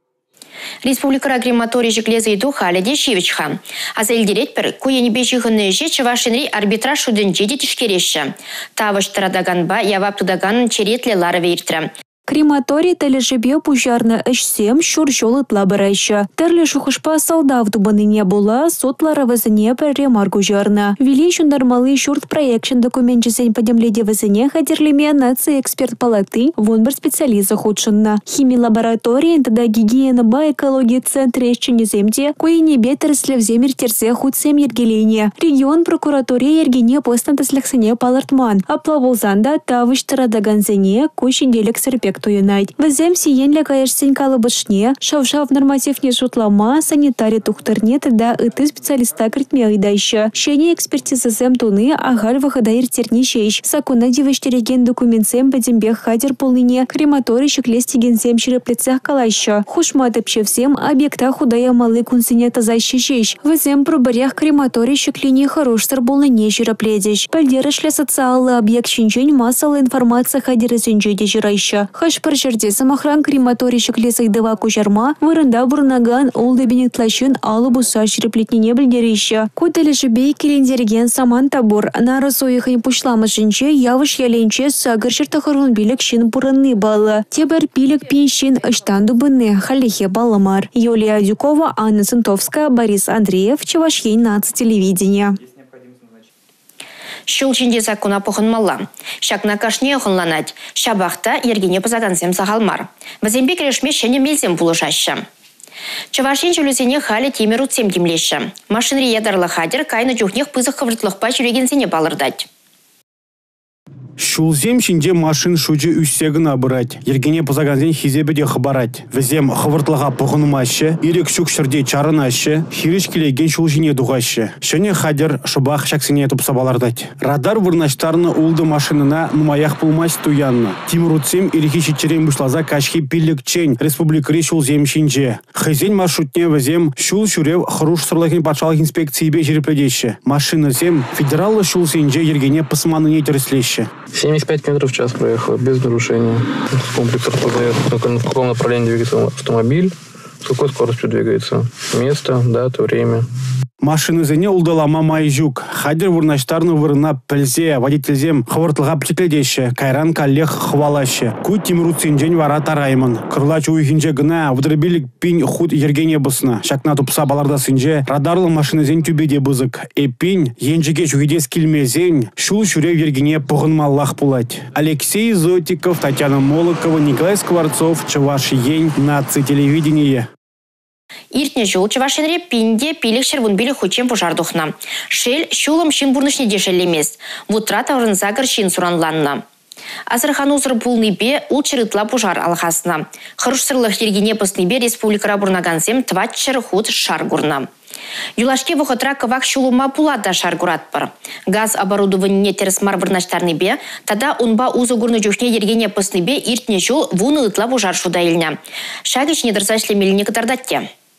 Республика крематорий жиклезы иду халеде шивичха. Аза илдерет пір куенебе жиғыны же чывашынри арбитраж шудын жеде тишкереші. Тавыш тарадаганба явап тудаганын черетле лары вейртірі. Крематорий тележебе пужарны эшсем шур жолытла бірайшы. Терлі шухышпа салдав дубаныне була, сотлары візіне бір ремар гужарны. Вели шундармалы шурт проекшн документчесен подемледе візіне хадерлеме наци эксперт палаты, вон бір специалист захудшынна. Химия лаборатория, тогда гигиена ба экология центре эшченеземде, кое не бетерслев земер терсе худсем ергелене. Регион прокуратория ергене постан таслексене палартман. Аплавулзанда тавыш тарадаганзене кучинделек серпек туянайт. Візем сиенле каешсен калыбышне, шавшав нормативне шутлама, санитария тухтырне да ыты специалиста критме айдайшы. Шене экспертизасем туны агаль выхода иртерне шеш. Сакуна дивыштереген документсем бәдембех хадер полныне крематорий шеклестигенсем шереплецех калайшы. Хушма тепшевсем объекта худая малы кунсене тазайшы шеш. Візем пробарях крематорий шеклене хороштар болныне шерепледеш. Пальдерышле социалы объект шинчен массалы информация хадері зенжеде жирайшы. Хаш бір жерде самахран крематорий шеклесі идыва кужарма, вырында бұрнаган олды бенетлашын алы бұса шереплетнене білдерейші. Кутелі жібей келендерген саман табур. Нары сойықын пұшламышынче явыш яленче сагыр жыртықырын билік шын бұрынны балы. Тебір билік пеншін ұштан дубыны халихе баламар. Юлия Дюкова, Анна Сынтовская, Борис Андреев, Чевашьей нац телевидения. Шул чинде закона похынмалла. Шакна кашне охынланать. Шабахта ергене позаганзем загалмар. Вазембек решме шене мельзем булышаща. Чавашин чулюзене хали темерут сем кемлеші. Машинри ядарлы хадер кайны жүхнех пызық қывыртлықпа жүрегензене балырдать. Шулзем шинде машин шуджи үссегін абырать. Ергене позаганзен хизебеде хабарать. Візем хывыртлыға пұғынымашы, ирек шүкшірде чарынашы, хириш келеген шулжине дуғашы. Шыне хадер шыбақ шаксене тупса балардать. Радар вырнаштарны улды машинына нумаях пулмась туянны. Тимрутсем ирехи шичерен бұшлаза кашхи пиллік чен республикари шулзем шинже. Хызен маршрутне візем шул шурев хруш сырлахин патшалық инспекции бе жерепледеші. Машины зем федералы шулсенже ергене пысманыне тереслеші. семьдесят пять километров в час проехал, без нарушения. Комплекс распознает, в каком направлении двигается автомобиль, с какой скоростью двигается. Место, дата, время. Машины зене улдалама майжук. Хадер вырнаштарны вырына пілзе, водительзем хвыртылға пчекледеші, кайран каллех хвалашы. Ку тимрут сенжен вара тараймын. Кырлач уйхинже гына, вдырбилік пин худ ергене бысына. Шакна тупса баларда сенже, радарлы машины зен тюбеде бызык. Эпин, енжеге чугедес килмезен, шул шурев ергене пұғынмаллах пулать. Алексей Зотиков, Татьяна Молокова, Николай Скворцов, Чеваши ень, наци телевидение. Иртне жол чывашенре пинде пилік шервун билі хучен пожардухна. Шел шулым шин бурнышне дешелемес. Вутра таврын загыр шин суранланна. Азырхан узыр пулныбе ул чырытла пожар алхасна. Хырушсырлых ергене пысныбе республикара бурнагансем тватчыр худ шаргурна. Юлашке вухотра кывак шулума пулада шаргуратпыр. Газ оборудование тересмар вырнаштарныбе, тада унба узы гурны жүхне ергене пысныбе иртне жол вуны ытла пожар шуда илня. Шагыч недырзашлемеліне кытардатте.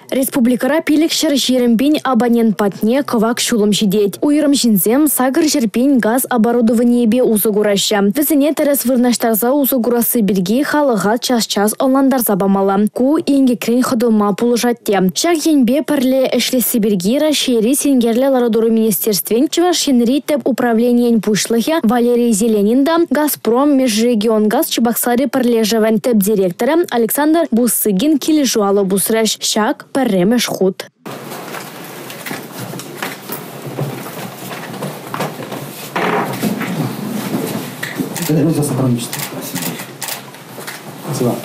Республикара пилік шыр жерімбен абонент патне кывак шулым жидет. Уйрым жинзем сагыр жерпен газ оборудование бе узы гураща. Візіне тәріс вырнаштарза узы гурасы бірге халыға час-час оландарза бамала. Ку енге крен ходылма пулы жатте. Шақ енбе пірлі әшлесі бірге рашери сенгерлі ларадуры министерствен чываш енри тәп управлениен пушлығы Валерий Зеленинда Газпром межрегион газ Чебоксары пірлежевен тәп директоры Александр Бусыгин кележуалы бусраш. Шақ Паремеш худ. Благодарю за сотрудничество. Спасибо.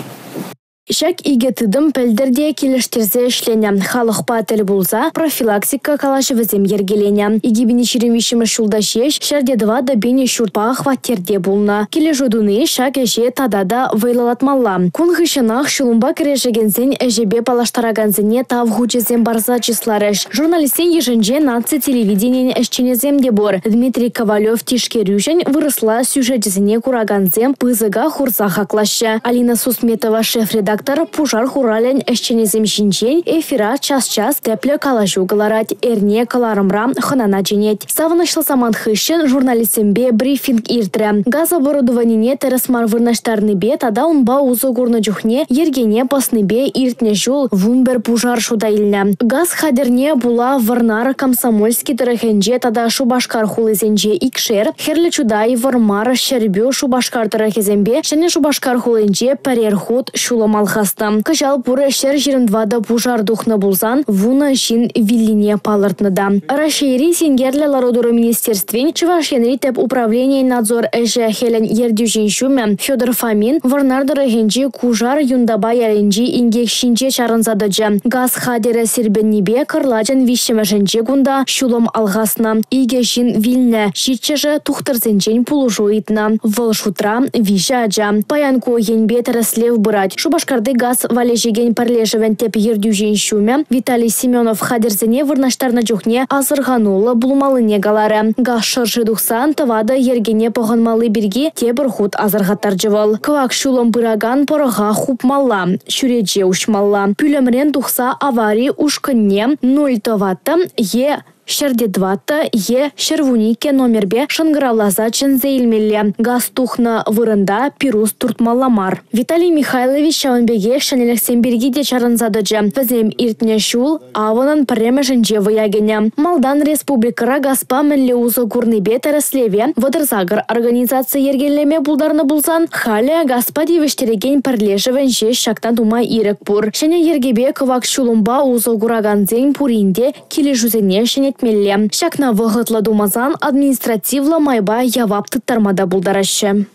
Шак игетидым пәлдерде келештерзе ішлене. Халық пател булза профилактика калашы візем ергелене. Игибіні шеремешімі шулда шеш, шәрде два да бені шурпа хваттерде булна. Кележудуны шак әже тадада вайлалатмалла. Кун хышынақ шулумба керешегензен әжебе палаштараганзене тавгучезем барза числарыш. Журналистен еженже наци телевидениен әшченеземде бор. Дмитрий Ковалев тишкерюжен вырысла сюжетезіне кураганзем пызыга хурза хаклашы. Алина Сусметова шеф-редактор пужар хурален әшченезем жинчен эфира час-час тәплі калажу галарат эрне каларымра хынана женет. Савынышлы саман хыщен журналистембе брифинг иртре. Газ оборудованине тересмар вырнаштарны бе тада унба узы гурны жухне ергене пасны бе иртне жул вумбер пужар шуда илне. Газ хадерне була варнар комсомольский тарахенже тада шубашкар хулызенже икшер херлі чудай вармар шербю шубашкар тарахезембе және шубашкар хулынже парерхут шуламал хастам. Кажал пуры шер жирындвада пужар духна булзан, вуна жин виллине палыртныда. Рашири сенгерлі лародуры министерствен, чывашенри тәп управление надзор әжі хелен ердюжин шуме, Федор Фомин, варнардыры генжи кужар юндаба яренжи ингек шинче чарынзадыжы. Газ хадері сирбеннебе кырлажын вишемешенче гунда шулым алғасна. Иге жин вилне, шитчежі тухтырзенчен пулужу итна. Выл шутра виша аджа. Паянку енбе тәріслев бұрат. Шубашкарды газ валежеген парлежевен теп ердюжен шуме, Виталий Семенов хадерзене вырнаштарна жухне азырғанулы булмалыне галары. Газ шыршы дұқсан тавада ергене поғынмалы бірге тебір худ азырғаттар жывыл. Квак шулым бұраган порыға хупмалла, шүреже ұшмалла. Пүлемрен дұқса аварий ұшқынне ноль таватта е Шерде двата е шервунике номербе шынгыралаза чензейлмелле. Газ тухна вырында пирус туртмаламар. Виталий Михайлович шаунбеге шанелексен бергиде чарынзадыжы. Візем иртне шул аванан премешенже выягене. Малдан республикара газпа мінлі узы курныбе тәріслеве Вадырзагыр организация ергелеме булдарны булсан халя газпа девештереген пірлешевен же шактан дума ирек пур. Шене ергебе кывак шулумба узы кураганзен пуринде келе жузене шене etmeli. Şakna văhătla dumazan административла майба явап тыттармада булдарашы.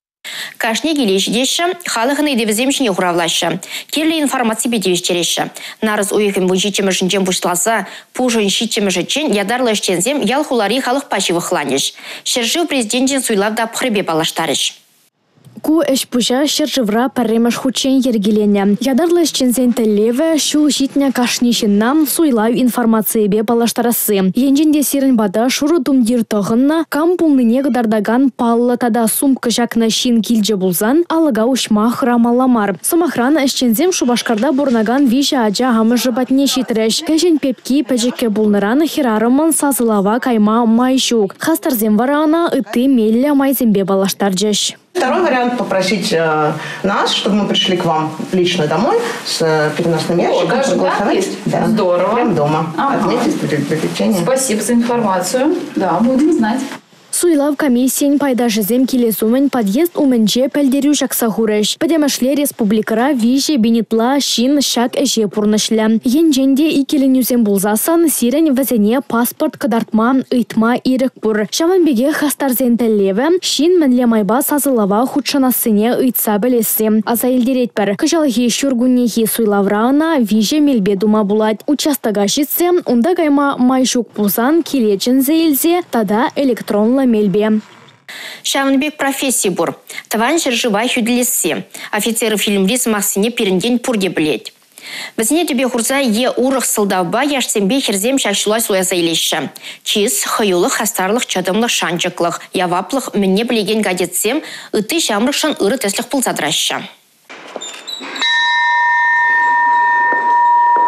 Кашне келешідеші, халығыны девіземшіне құравлашы. Керлі информация бедевештереші. Нарыз уйықым бұншичемішінчен бұшласа, пұжын шичемішінчен ядарлы іштензем ял хулари халық паши вықланыш. Шыржы президентен суйлавда пұхребе балаштарыш. Ку эш пужа шыржывра парремаш хучен ергелене. Ядарлы ішчензен тәлеве шул житне кашнишіннам суйлау информация бе балаштарасы. Енжінде сирін бада шуру думдир тоғынна кам пулныне гдардаган паллы тада сумка жакна шин килже булзан алыга ушма храмаламар. Сумахран ішчензем шубашкарда бурнаган вижа аджа хамы жыбатне шитреш. Кәжен пепки пәжекке булныран хирарымын сазылава кайма майшук. Хастарзем варана ыты мелля майзембе балаштарджеш. Второй вариант – попросить э, нас, чтобы мы пришли к вам лично домой с э, переносным ящиком. О, даже так есть? Да. Здорово. Прям дома. Ага. Отметить приключения. Спасибо за информацию. Да, будем знать. Суйлав комиссиен пайдашызем келесумен подъезд уменче пәлдерю жақса хурыш. Падемашле республикара виже бенетла шин шак әже пурнышлі. Енженде икеленюзем булзасан сирен вазене паспорт кадартма ыйтма ирек пур. Шаманбеге хастарзен тәллеве шин мінле майба сазылава худшанасыне ыйтса білесі. Аза елдеретпір. Кыжалхи шургуннехи суйлаврана виже мелбе дума булать. Участага житсе, унда гайма майшук пузан келечен зейлзе, тада электронла мельбе. Шавнбек профессии бур. Таван жыржыва хюдлесі. Офицеры фильмрис мақсыне перінден пурге білет. Бізіне тебе хурза е урық сылдавба яшсембе херзем шашылай суяза елеші. Чиз, хыюлық, хастарлық, чадымлық, шанчықлық, яваплық мінне білеген гадетсем, ыты жамрықшан ұры тәслік пұлзадырашы.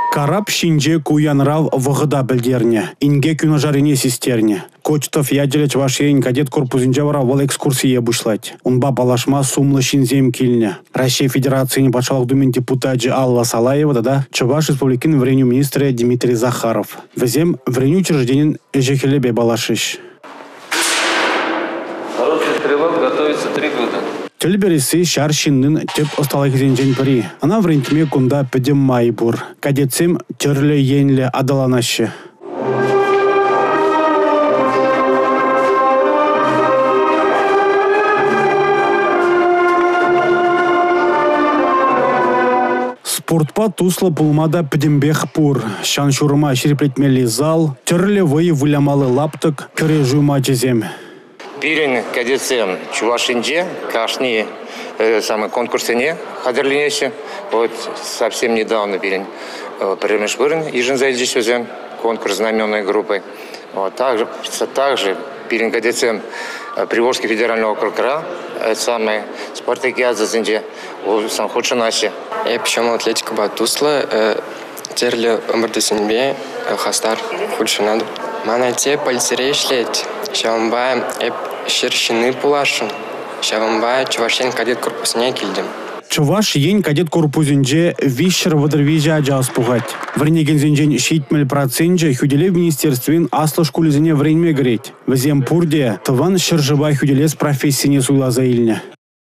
Карап шинже куянрав вғыда білдерне, инге күнажарине систерне. Кочтов яделеч вашейн кадет корпусинче вара вол экскурсия бушлать. Унба балашма сумлы шинзем килне. Россия Федерацияне патшалық думен депутаджи Алла Салаева да Чуваш республикин вреню министра Дмитрий Захаров. Везем вреню учрежденин эжехелебе балашиш. Хороший стрелок готовится три года. Телбериси шаршиннын теп осталайкизенчен пири. Она в рентме кунда педем майбур. Кадетсем терле енле адаланашы. Спортпа туслы пулмада педембех пур. Шаншурма шереплетмели зал. Терле вый вылямалы лаптык. Кыре жума чезем. Пирин кадетсем Чувашинже, кашни э, самый конкурсене хадерленеше. Вот совсем недавно пирин э, премешбурен ижен зайдешь өзем конкурс знаменной группой. Вот также также пирин кадетсем э, Приволжский федерального округа, э, самый спартакиада зенже у самхудшинаще. Я почему атлетика батусла терли умрдесенбе хастар худшинад. Манайте пальцерейшлет. Шавамбай эп шершины пулашын. Шавамбай Чувашен кадет корпусіне келдім. Чуваш ен кадет корпусинче вишер водырвижа ажас пугать. Вренеген зенжен шитмель процентже хюделе в министерствен аслы шкулезіне вренме греть. Везем пурде тыван шыржыва хюделес профессине суйлаза илне.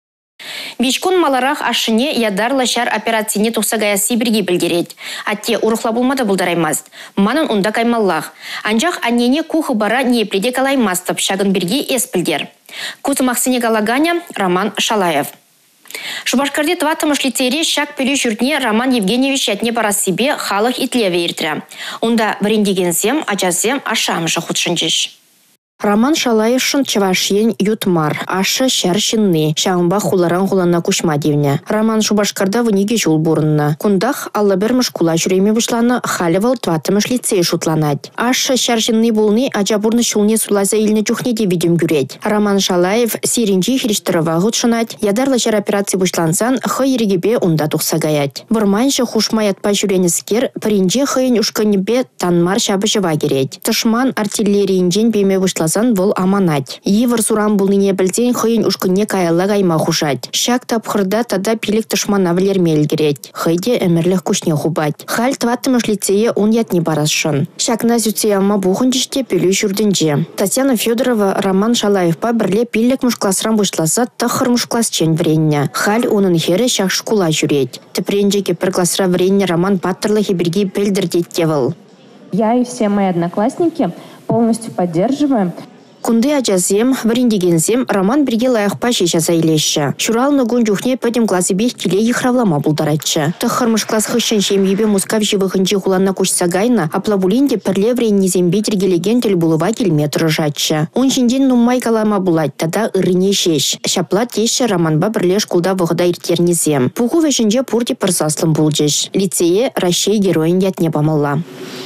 Вичкун маларах ашыне ядарлы шар операцине тухсагая сибирги білгерет. Атте урухла булмада булдараймаст. Манын унда каймаллах. Анжақ аннене кухы бара непледе калаймастып шагын бірге эс білдер. Кузымақсыне галаганя Роман Шалаев. Шубашкарде тватымыш лицейре шак пелю жүртне Роман Евгеньевич ятне бара себе халық итлеве иртірі. Унда врендегенсем, ачасем ашамышы худшынчыш. Роман Шалаевшын Чавашен ютмар, ашы шаршинны, шағынба хуларан хуланна кушма девне. Роман Шубашкарда вниге жул бурынна. Кундах алла бермыш кула жүреме бұшланы халивал тватымыш лицей шутланать. Ашы шаршинны булны ажабурны шулне сулаза илне чухнеде видим гюреть. Роман Шалаев сиринчи хириштырыва гудшынать, ядарлы жар операции бұшлансан хы ерегебе унда тухсагаять. Вырманшы хушма ятпа жүренескер, паринче хыйын ушканебе танмар шабы жыва кереть. Тышман артиллерийінжен беме бұшлансан вол аманать. Евр суран булныне білден хыйын ушкыне каялла гайма хушать. Шак тапхырда тада пилик тышмана влермел кереть. Хыйде әмірлік күшне хубать. Халь тватымыш лицее он ятне барасшын. Шакна зюце ама бухынчиште пелю жүрдінже. Татьяна Федорова Роман Шалаевпа бірле пилік мушкласран бұшласа тахыр мушкласчен вренне. Халь унын хері шак шкула жүреть. Тіпренжеке бір класра вренне Роман Паттерлы хеберги пельдердет тевыл. Я и все мои одноклассники полностью поддерживаем. Кунды ажазем, варендегензем Роман бірге лайықпа шеша зайлеші. Шуралны гун жүхне пәдім класы бех келе ехравлама бұлдаратшы. Тұхырмыш класс хышын шемебе мускав живыхынчы хуланна күшса гайна, аплабулинде пірле вреннезем бетер келеген тіл бұлыва келметрі жатшы. Он шенден нуммай калама бұлайт, тада ырыне шеш. Шапла теші Романба бірле шкулда вғыда иртернезем. Пуху вешінже пурде пырсаслым бұлжеш. Лицее Россия героин ятне памалла.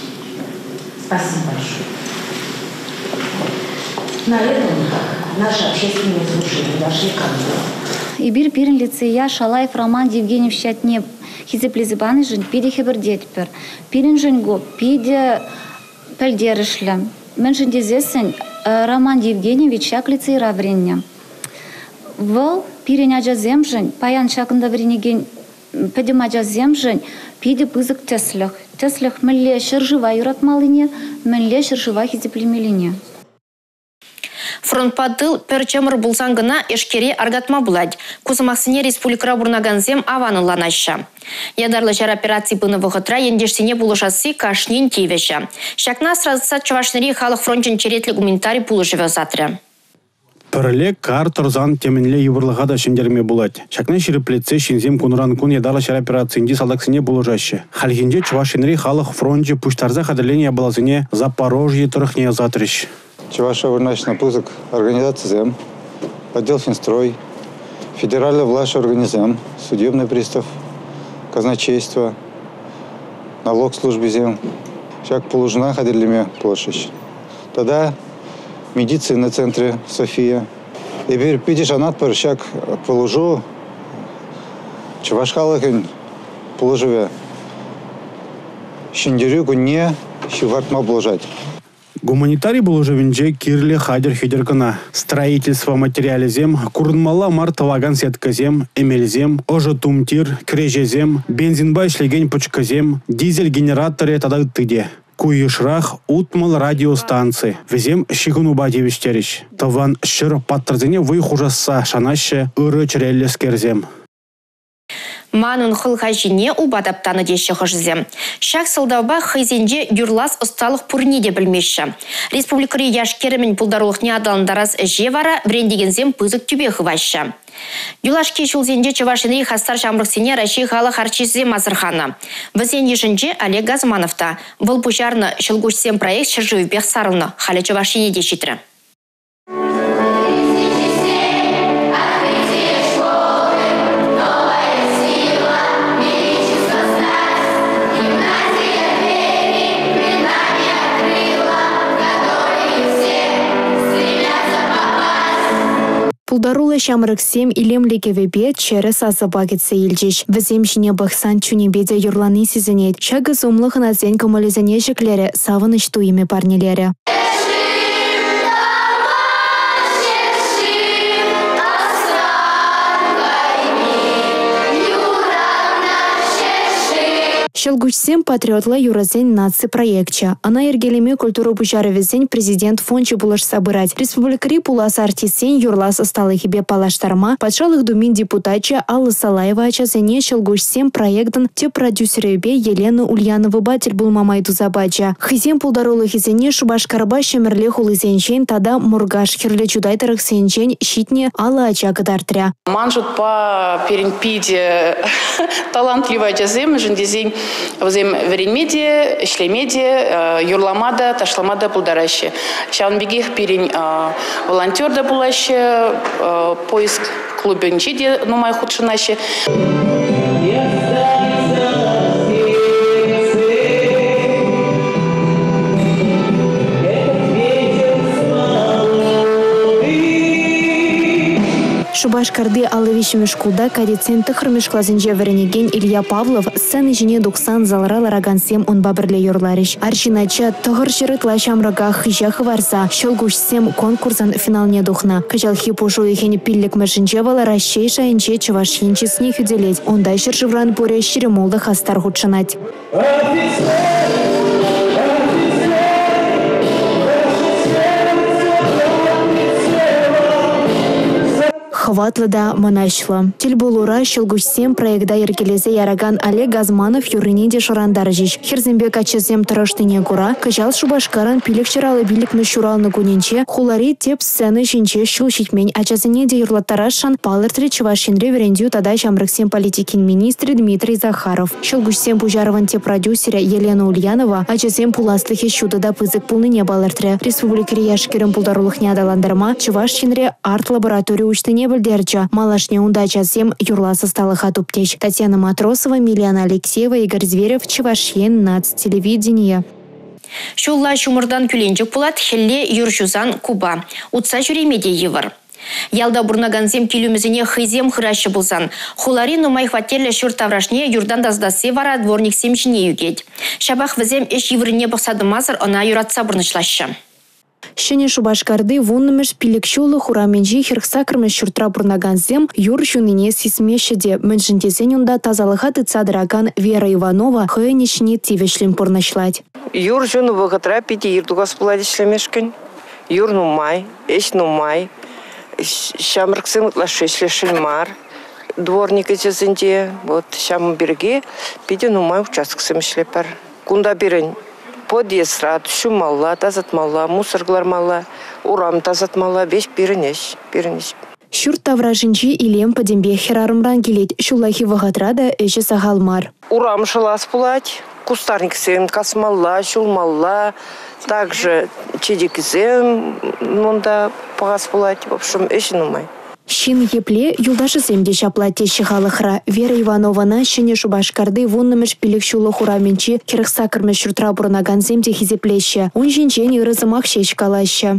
Спасибо большое. На этом наши общественные слушатели дошли к концу. Ибир пирин лицея Шалаев Роман Евгеньевич шатне хизеплезибаны жын пиде хебердетпер. Пирин жынго пиде пельдерышлі. Мен жындезесін Роман Евгеньевич шак лицей равренне. Вол пирин ажазем жын, паян шакында вренеген педем ажазем жын, пиде пызык теслях. Теслях мэлле шыржыва юратмалыне, мэлле шыржыва хизеплемелине. Фронтпадыл перчемір бұлсан гына эшкере аргатма бұлад. Кузымақсыне республикара бұрнаганзем аваны ланаша. Ядарлы жар операции бұны вғытра ендешсене бұлышасы кашнен тевеші. Шакна сразыса Чувашнери халық фронтын черетлі гуманитарий бұлы живе затры. Пірле кар тұрзан теменле еврлыға да шендерме бұлад. Шакна шереплетсе шензем куныран күн ядарлы жар операциянде салдақсыне бұлыжашы. Халхинде Чувашнери халық фронтжы пуштарза қадырление балазыне Запорожье тұрықне затрыш. Чуваша вырначный пузык организация ЗЭМ, отдел Финстрой, федеральная власть организм, судебный пристав, казначейство, налог службы ЗЭМ. Шак положена ходили площадь. Тогда медицина в центре София. И теперь пидишь анат пар шак положу, Чувашхалахин положиве Шиндерю гуне шивартма бложать. Гуманитарий был уже винже кирле хадер хидеркана. Строительство материализем, курнмала марталаган сетказем, эмельзем, ожа тумтир, крежезем, бензинбай шлеген почказем, дизель генераторе тада тыде. Куешрах утмал радиостанции. Везем щигунуба девичтерич. Таван шыр паттерзене выхужаса шанаще ыры чреллескерзем. Манун хылхажине убадаптаны деші хыжзем. Шак сылдауба хызенде юрлас ұсталық пурни де білмеші. Республикари яшкерімен пулдарулық не адалындарас же вара брендегензем пызык түбе хывашы. Юлашки шулзенде Чувашины хастар шамрықсене Раши халық арчизем азырхана. Візен ешінже Олег Газмановта. Бұл пұжарны шылгушсем проект шыржывбек сарылны. Халі Чувашине дешітрі. Пулдарула шамрыксем илемлекевебе через азабагетсе илчиш. Візем жіне бақсан чунебеде юрланы сезенет. Шагыз умлығын азен комализане жеклері савыныш туйме парнелері. Шелгучсем патриотла юразен нации проектча. Она ергелеме культуру бужаровезен президент фончы булыш собырать. Республикари пулас артисен юрлас осталых себе палаштарма. Патшалых думин депутатча Алла Салаева ачасене шелгучсем проектын те продюсеребе Елена Ульянова батель был мамайду забача. Хизем пулдарулых изене Шубашкарба шемерле хулызенчен тада мургаш херле чудайтарых сенчен щитне Алла ача кадартря. Манжут по перенпиде талантливая жазем, жендезень Взаим веренмеде, шлемеде, юрламада, ташламада пулдараще. Шаунбегих перень волонтерда булаще, поиск клубенчиде, ну моя худшинаще. Шубашкарды алывишіме шкулда кадетсен тұхырмеш клазынже веренеген Илья Павлов сцены жіне дұқсан залыра ларагансем он бабірле юрларыш. Арчинача тұғыр жырытла шамрага хыжахы варса, шылгушсем конкурсан финалне дұқна. Кыжалхи пушу ехені пиллік мәшінче вала расшей шайынче чывашинчесіне хүделет. Ондай шыржывран поре ширемолды хастар худшанать. Хватлы да манашла. Тильбулура шылгушсем проекта ергелезе яраган Олег Газманов юрынеде шарандаржиш. Херзембек ачезем тырыштыне кура, кыжал Шубашкаран пилік шыралы билікні шуралны гуненче, хулари теп сцены жинче шул шитмень ачазынеде юрлаттарашан палыртри Чувашинре верендю тада шамрыксем политикин министр Дмитрий Захаров. Шылгушсем пужарован те продюсера Елена Ульянова ачезем пуласлыхе шудыда пызык пулныне балыртре. Республикари яшкерен пулдарлых неадаландарма Чувашинре арт-лабораторию учтыне Дерча. Малашне ундачасем юрласа стала хатуптеч. Татьяна Матросова, Милена Алексеева, Игорь Зверев, Чувашьен, нацтелевидение. Шулла шумырдан күленчік пулат хелле юршузан Куба. Утса жүремеде евар. Ялда бурнаганзем килюмізіне хызем хырашы булсан. Хулари нумай хвателле шур таврашне юрдан даздасе вара дворник семчине югет. Шабах візем еш евріне бұқсады мазыр, она юратса бурнышлашы. Шене Шубашкарды вуннымеш пилекшулы хураменжи херхсакрмеш шуртра бурнаганзем юр шунине сисмешеде мэншіндесен унда тазалыха тыцадыраган Вера Иванова хыйнишне тивешлим пурнашлать. Юр жуну вагатра пити ирдугас пуладишлемешкен. Юр нумай, эш нумай. Шамрксым лашешле шельмар. Дворник эчесенде, вот шам берге пити нумай участксым шлепар. Кунда берен. Подъезд, шумалла, тазатмалла, мусорглармалла, урам тазатмалла, весь перенес, перенес. Шурт тавражинчи илем падембе херарымран келет, шулахи вагатрада эші сағалмар. Урам шалас пулать, кустарник сен касмалла, шулмалла, также чедик зем, мунда пагас пулать, в общем, эші нумай. Шин епле юлдашы земде шаплатте шихалыхра. Вера Иванована шене Шубашкарды вуннымеш пилекшулы хураменчи кирхсакырмеш шуртра бурнаган земде хизеплеще. Он жинчен юрызымах шеш калаще.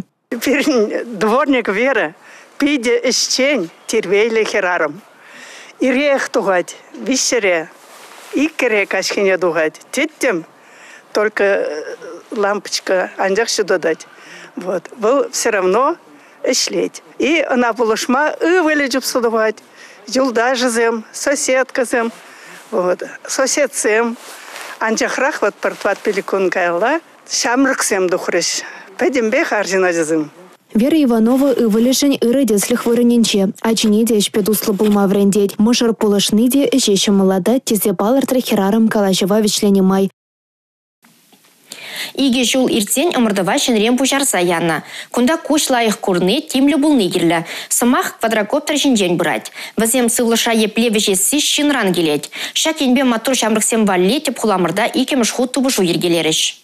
Дворник Вера пиде исчень тервейле херарым. Ирех тугать, виссере, икере кашкине дугать. Теттем только лампочка анжақ сюда дать. Вот. Был все равно ишлеть. И она булышма и вылежит судовать. Юлда жезем, соседка зем, вот. Сосед зем. Анжақрақ вот портват пеликун кайла. Шамрық зем духрыш. Пәдембе харжина жезем. Вера Иванова ывылешень ыры деслих вырыненче. Ачине де эшпе туслы булма врендеть. Мышыр пулышны де эшеші молода тезе палыртры херарым калашева вичлени май. Иге жул иртен ымырдыва шенрем пушарса янна. Кунда куш лайық курны тимлі булны керлі. Сымақ квадрокоптер жинжен бұрать. Вазем сывлыша епле вежесі шинран келет. Шак енбе матур шамрықсем валле теп хуламырда икеміш худ тубышу ергелеріш.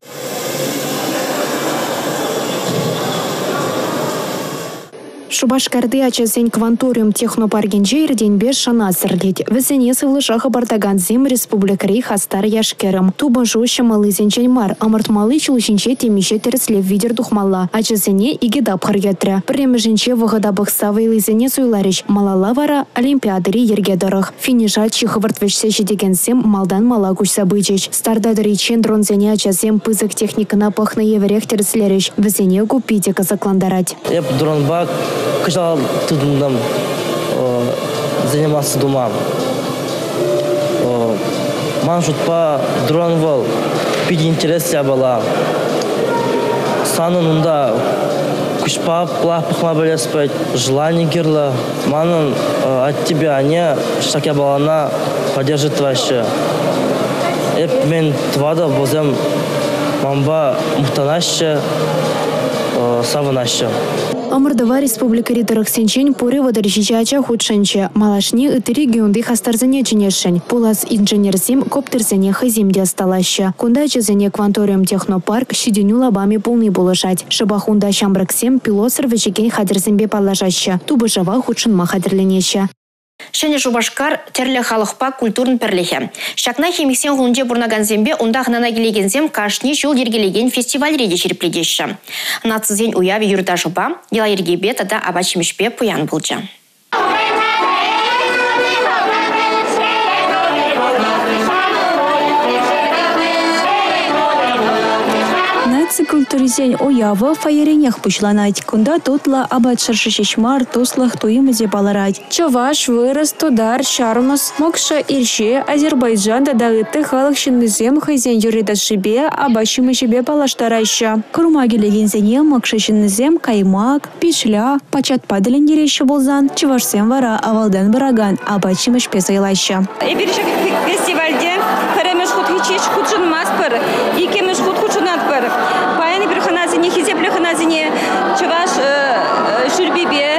Шубашкарды ачасен кванториум технопаргенже ирденбе шана сырлет. Візіне сывлыша хабардаган зем республикари хастар яшкерім. Тубажу шамалы зенчен мар. Амыртмалы чулышинче темеше терслев видер духмалла. Ачасене игедап харгетрі. Премежінче вғыда бұқсавайлы зене суйларыш. Малала вара олимпиадари ергедорых. Финиша чихывыртвешсе жедеген зем малдан мала кучса бычыч. Стардадыри чен дрон зене ачасем пызык техникана пахны еверех терслеріш. Візіне купите казакландарать. Еп дронбак Кыжал тудумдам заниматься дома. Ман шутпа дрон был, пиди интересия была. Санын унда кушпа плах пахма белеспать, желание герла. Манын от тебя не штаки балана поддержит вообще. Эп мен твада бозем мамба мухтанаще савынаще. Амырдыва республикари дырықсенчен пори водоржичача худшанче. Малашни ыты регионды хастарзане ченешшен. Пулас инженерзем коптерзене хыземде осталаще. Кунда чезене кванториум технопарк щеденю лабами полный булышать. Шабахунда шамбраксем пилосыр вежекен хадерзембе паллашаще. Тубышава худшынма хадерленеше. Шәне Шубашкар терлі халықпа культурн перлехе. Шакна хемиксен ғунде бұрнаган зембе онда ғнана келеген зем кашни жол ергелеген фестиваль реде шерпледеші. Нацызен уяви юрда жоба, ела ергебе тада абачимешпе пуян бұлча. Культуризен уявы фаеренех пучланать, кунда тотла абат шаршишешмар тослах туимызе баларать. Чаваш вырос тудар шармас мокша ирше Азербайджанда дагыты халық шиннызем хайзен юридашибе абашимышибе балаштарайша. Курмагелегензене мокша шиннызем каймак, пишля, пачат падален дереші болзан, чавашсен вара авалдан бараган абачимышпе сайлайша. Эбиршек фестивальде премеш худхичиш худшын маспыр, икемеш худ худшынат пыр. Паяны бір ханазине, хизеплі ханазине, чаваш шүрбебе,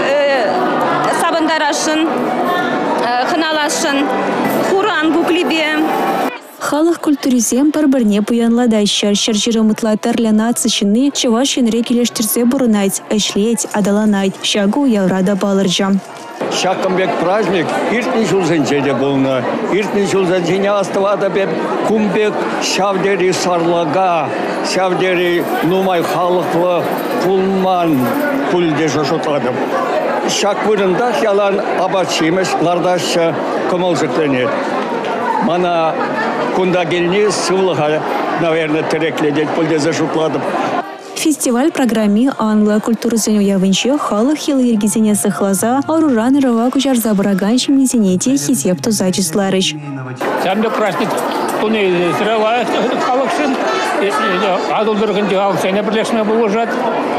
сабындарашын, хыналашын, хуран гуклибе. Халық культуризем бір-бірне пуянладайшар, шаржиры мұтлатарля нацичыны чаваш енре келештерзе бұрынайт, әшлет, адаланайт, шагу ялрада балыржам. Шакамбек праздник, иртни жулзенчеде болна, иртни жулзенчене аставада беп кумбек шавдери сарлага, шавдери нумай халықлы пулман пульде жошотадым. Шак вырында ялан абачимеш лардашы кымылжыкленет. Мана кунда гельни сывлыға, наверное, терекледет пульде зашутладым. Фестиваль программе Англа культурызен уявынче халық хилы ергезене сықлаза аруран рыва күжар забыраган шимнезенете хизеп туза числарыш. Сәмді праздник бұны сырала халықшын, адылдырғын жағалық сәне бірлешме бұл жат.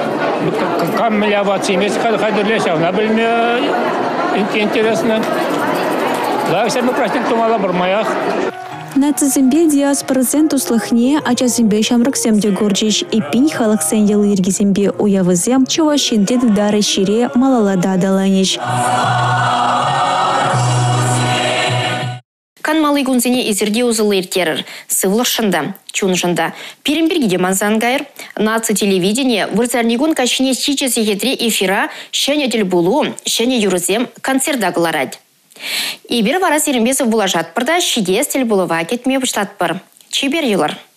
Кам миляват семес қадырлеш, ауна білме интересно. Лағы сәмді праздник тұмала бұрмаяқ. Нацизембе диаспорасен туслыхне ачасембе шамрыксемде горжиш и пинь халыксен елы ергезембе уявызем чувашинде дары шире малалада даланиш. Кан малый гунзине изерге узылы иртерір, сывлышында, чунжында. Перембергеде манзангайр, наци телевидение, вырцарнигун качине чичеси хетре эфира, шәне дел булу, шәне юрызем концерда гларать. И бир вара серембесов булажат пырда, шиде стель булыва кетме бұштат пыр. Чебер юлар.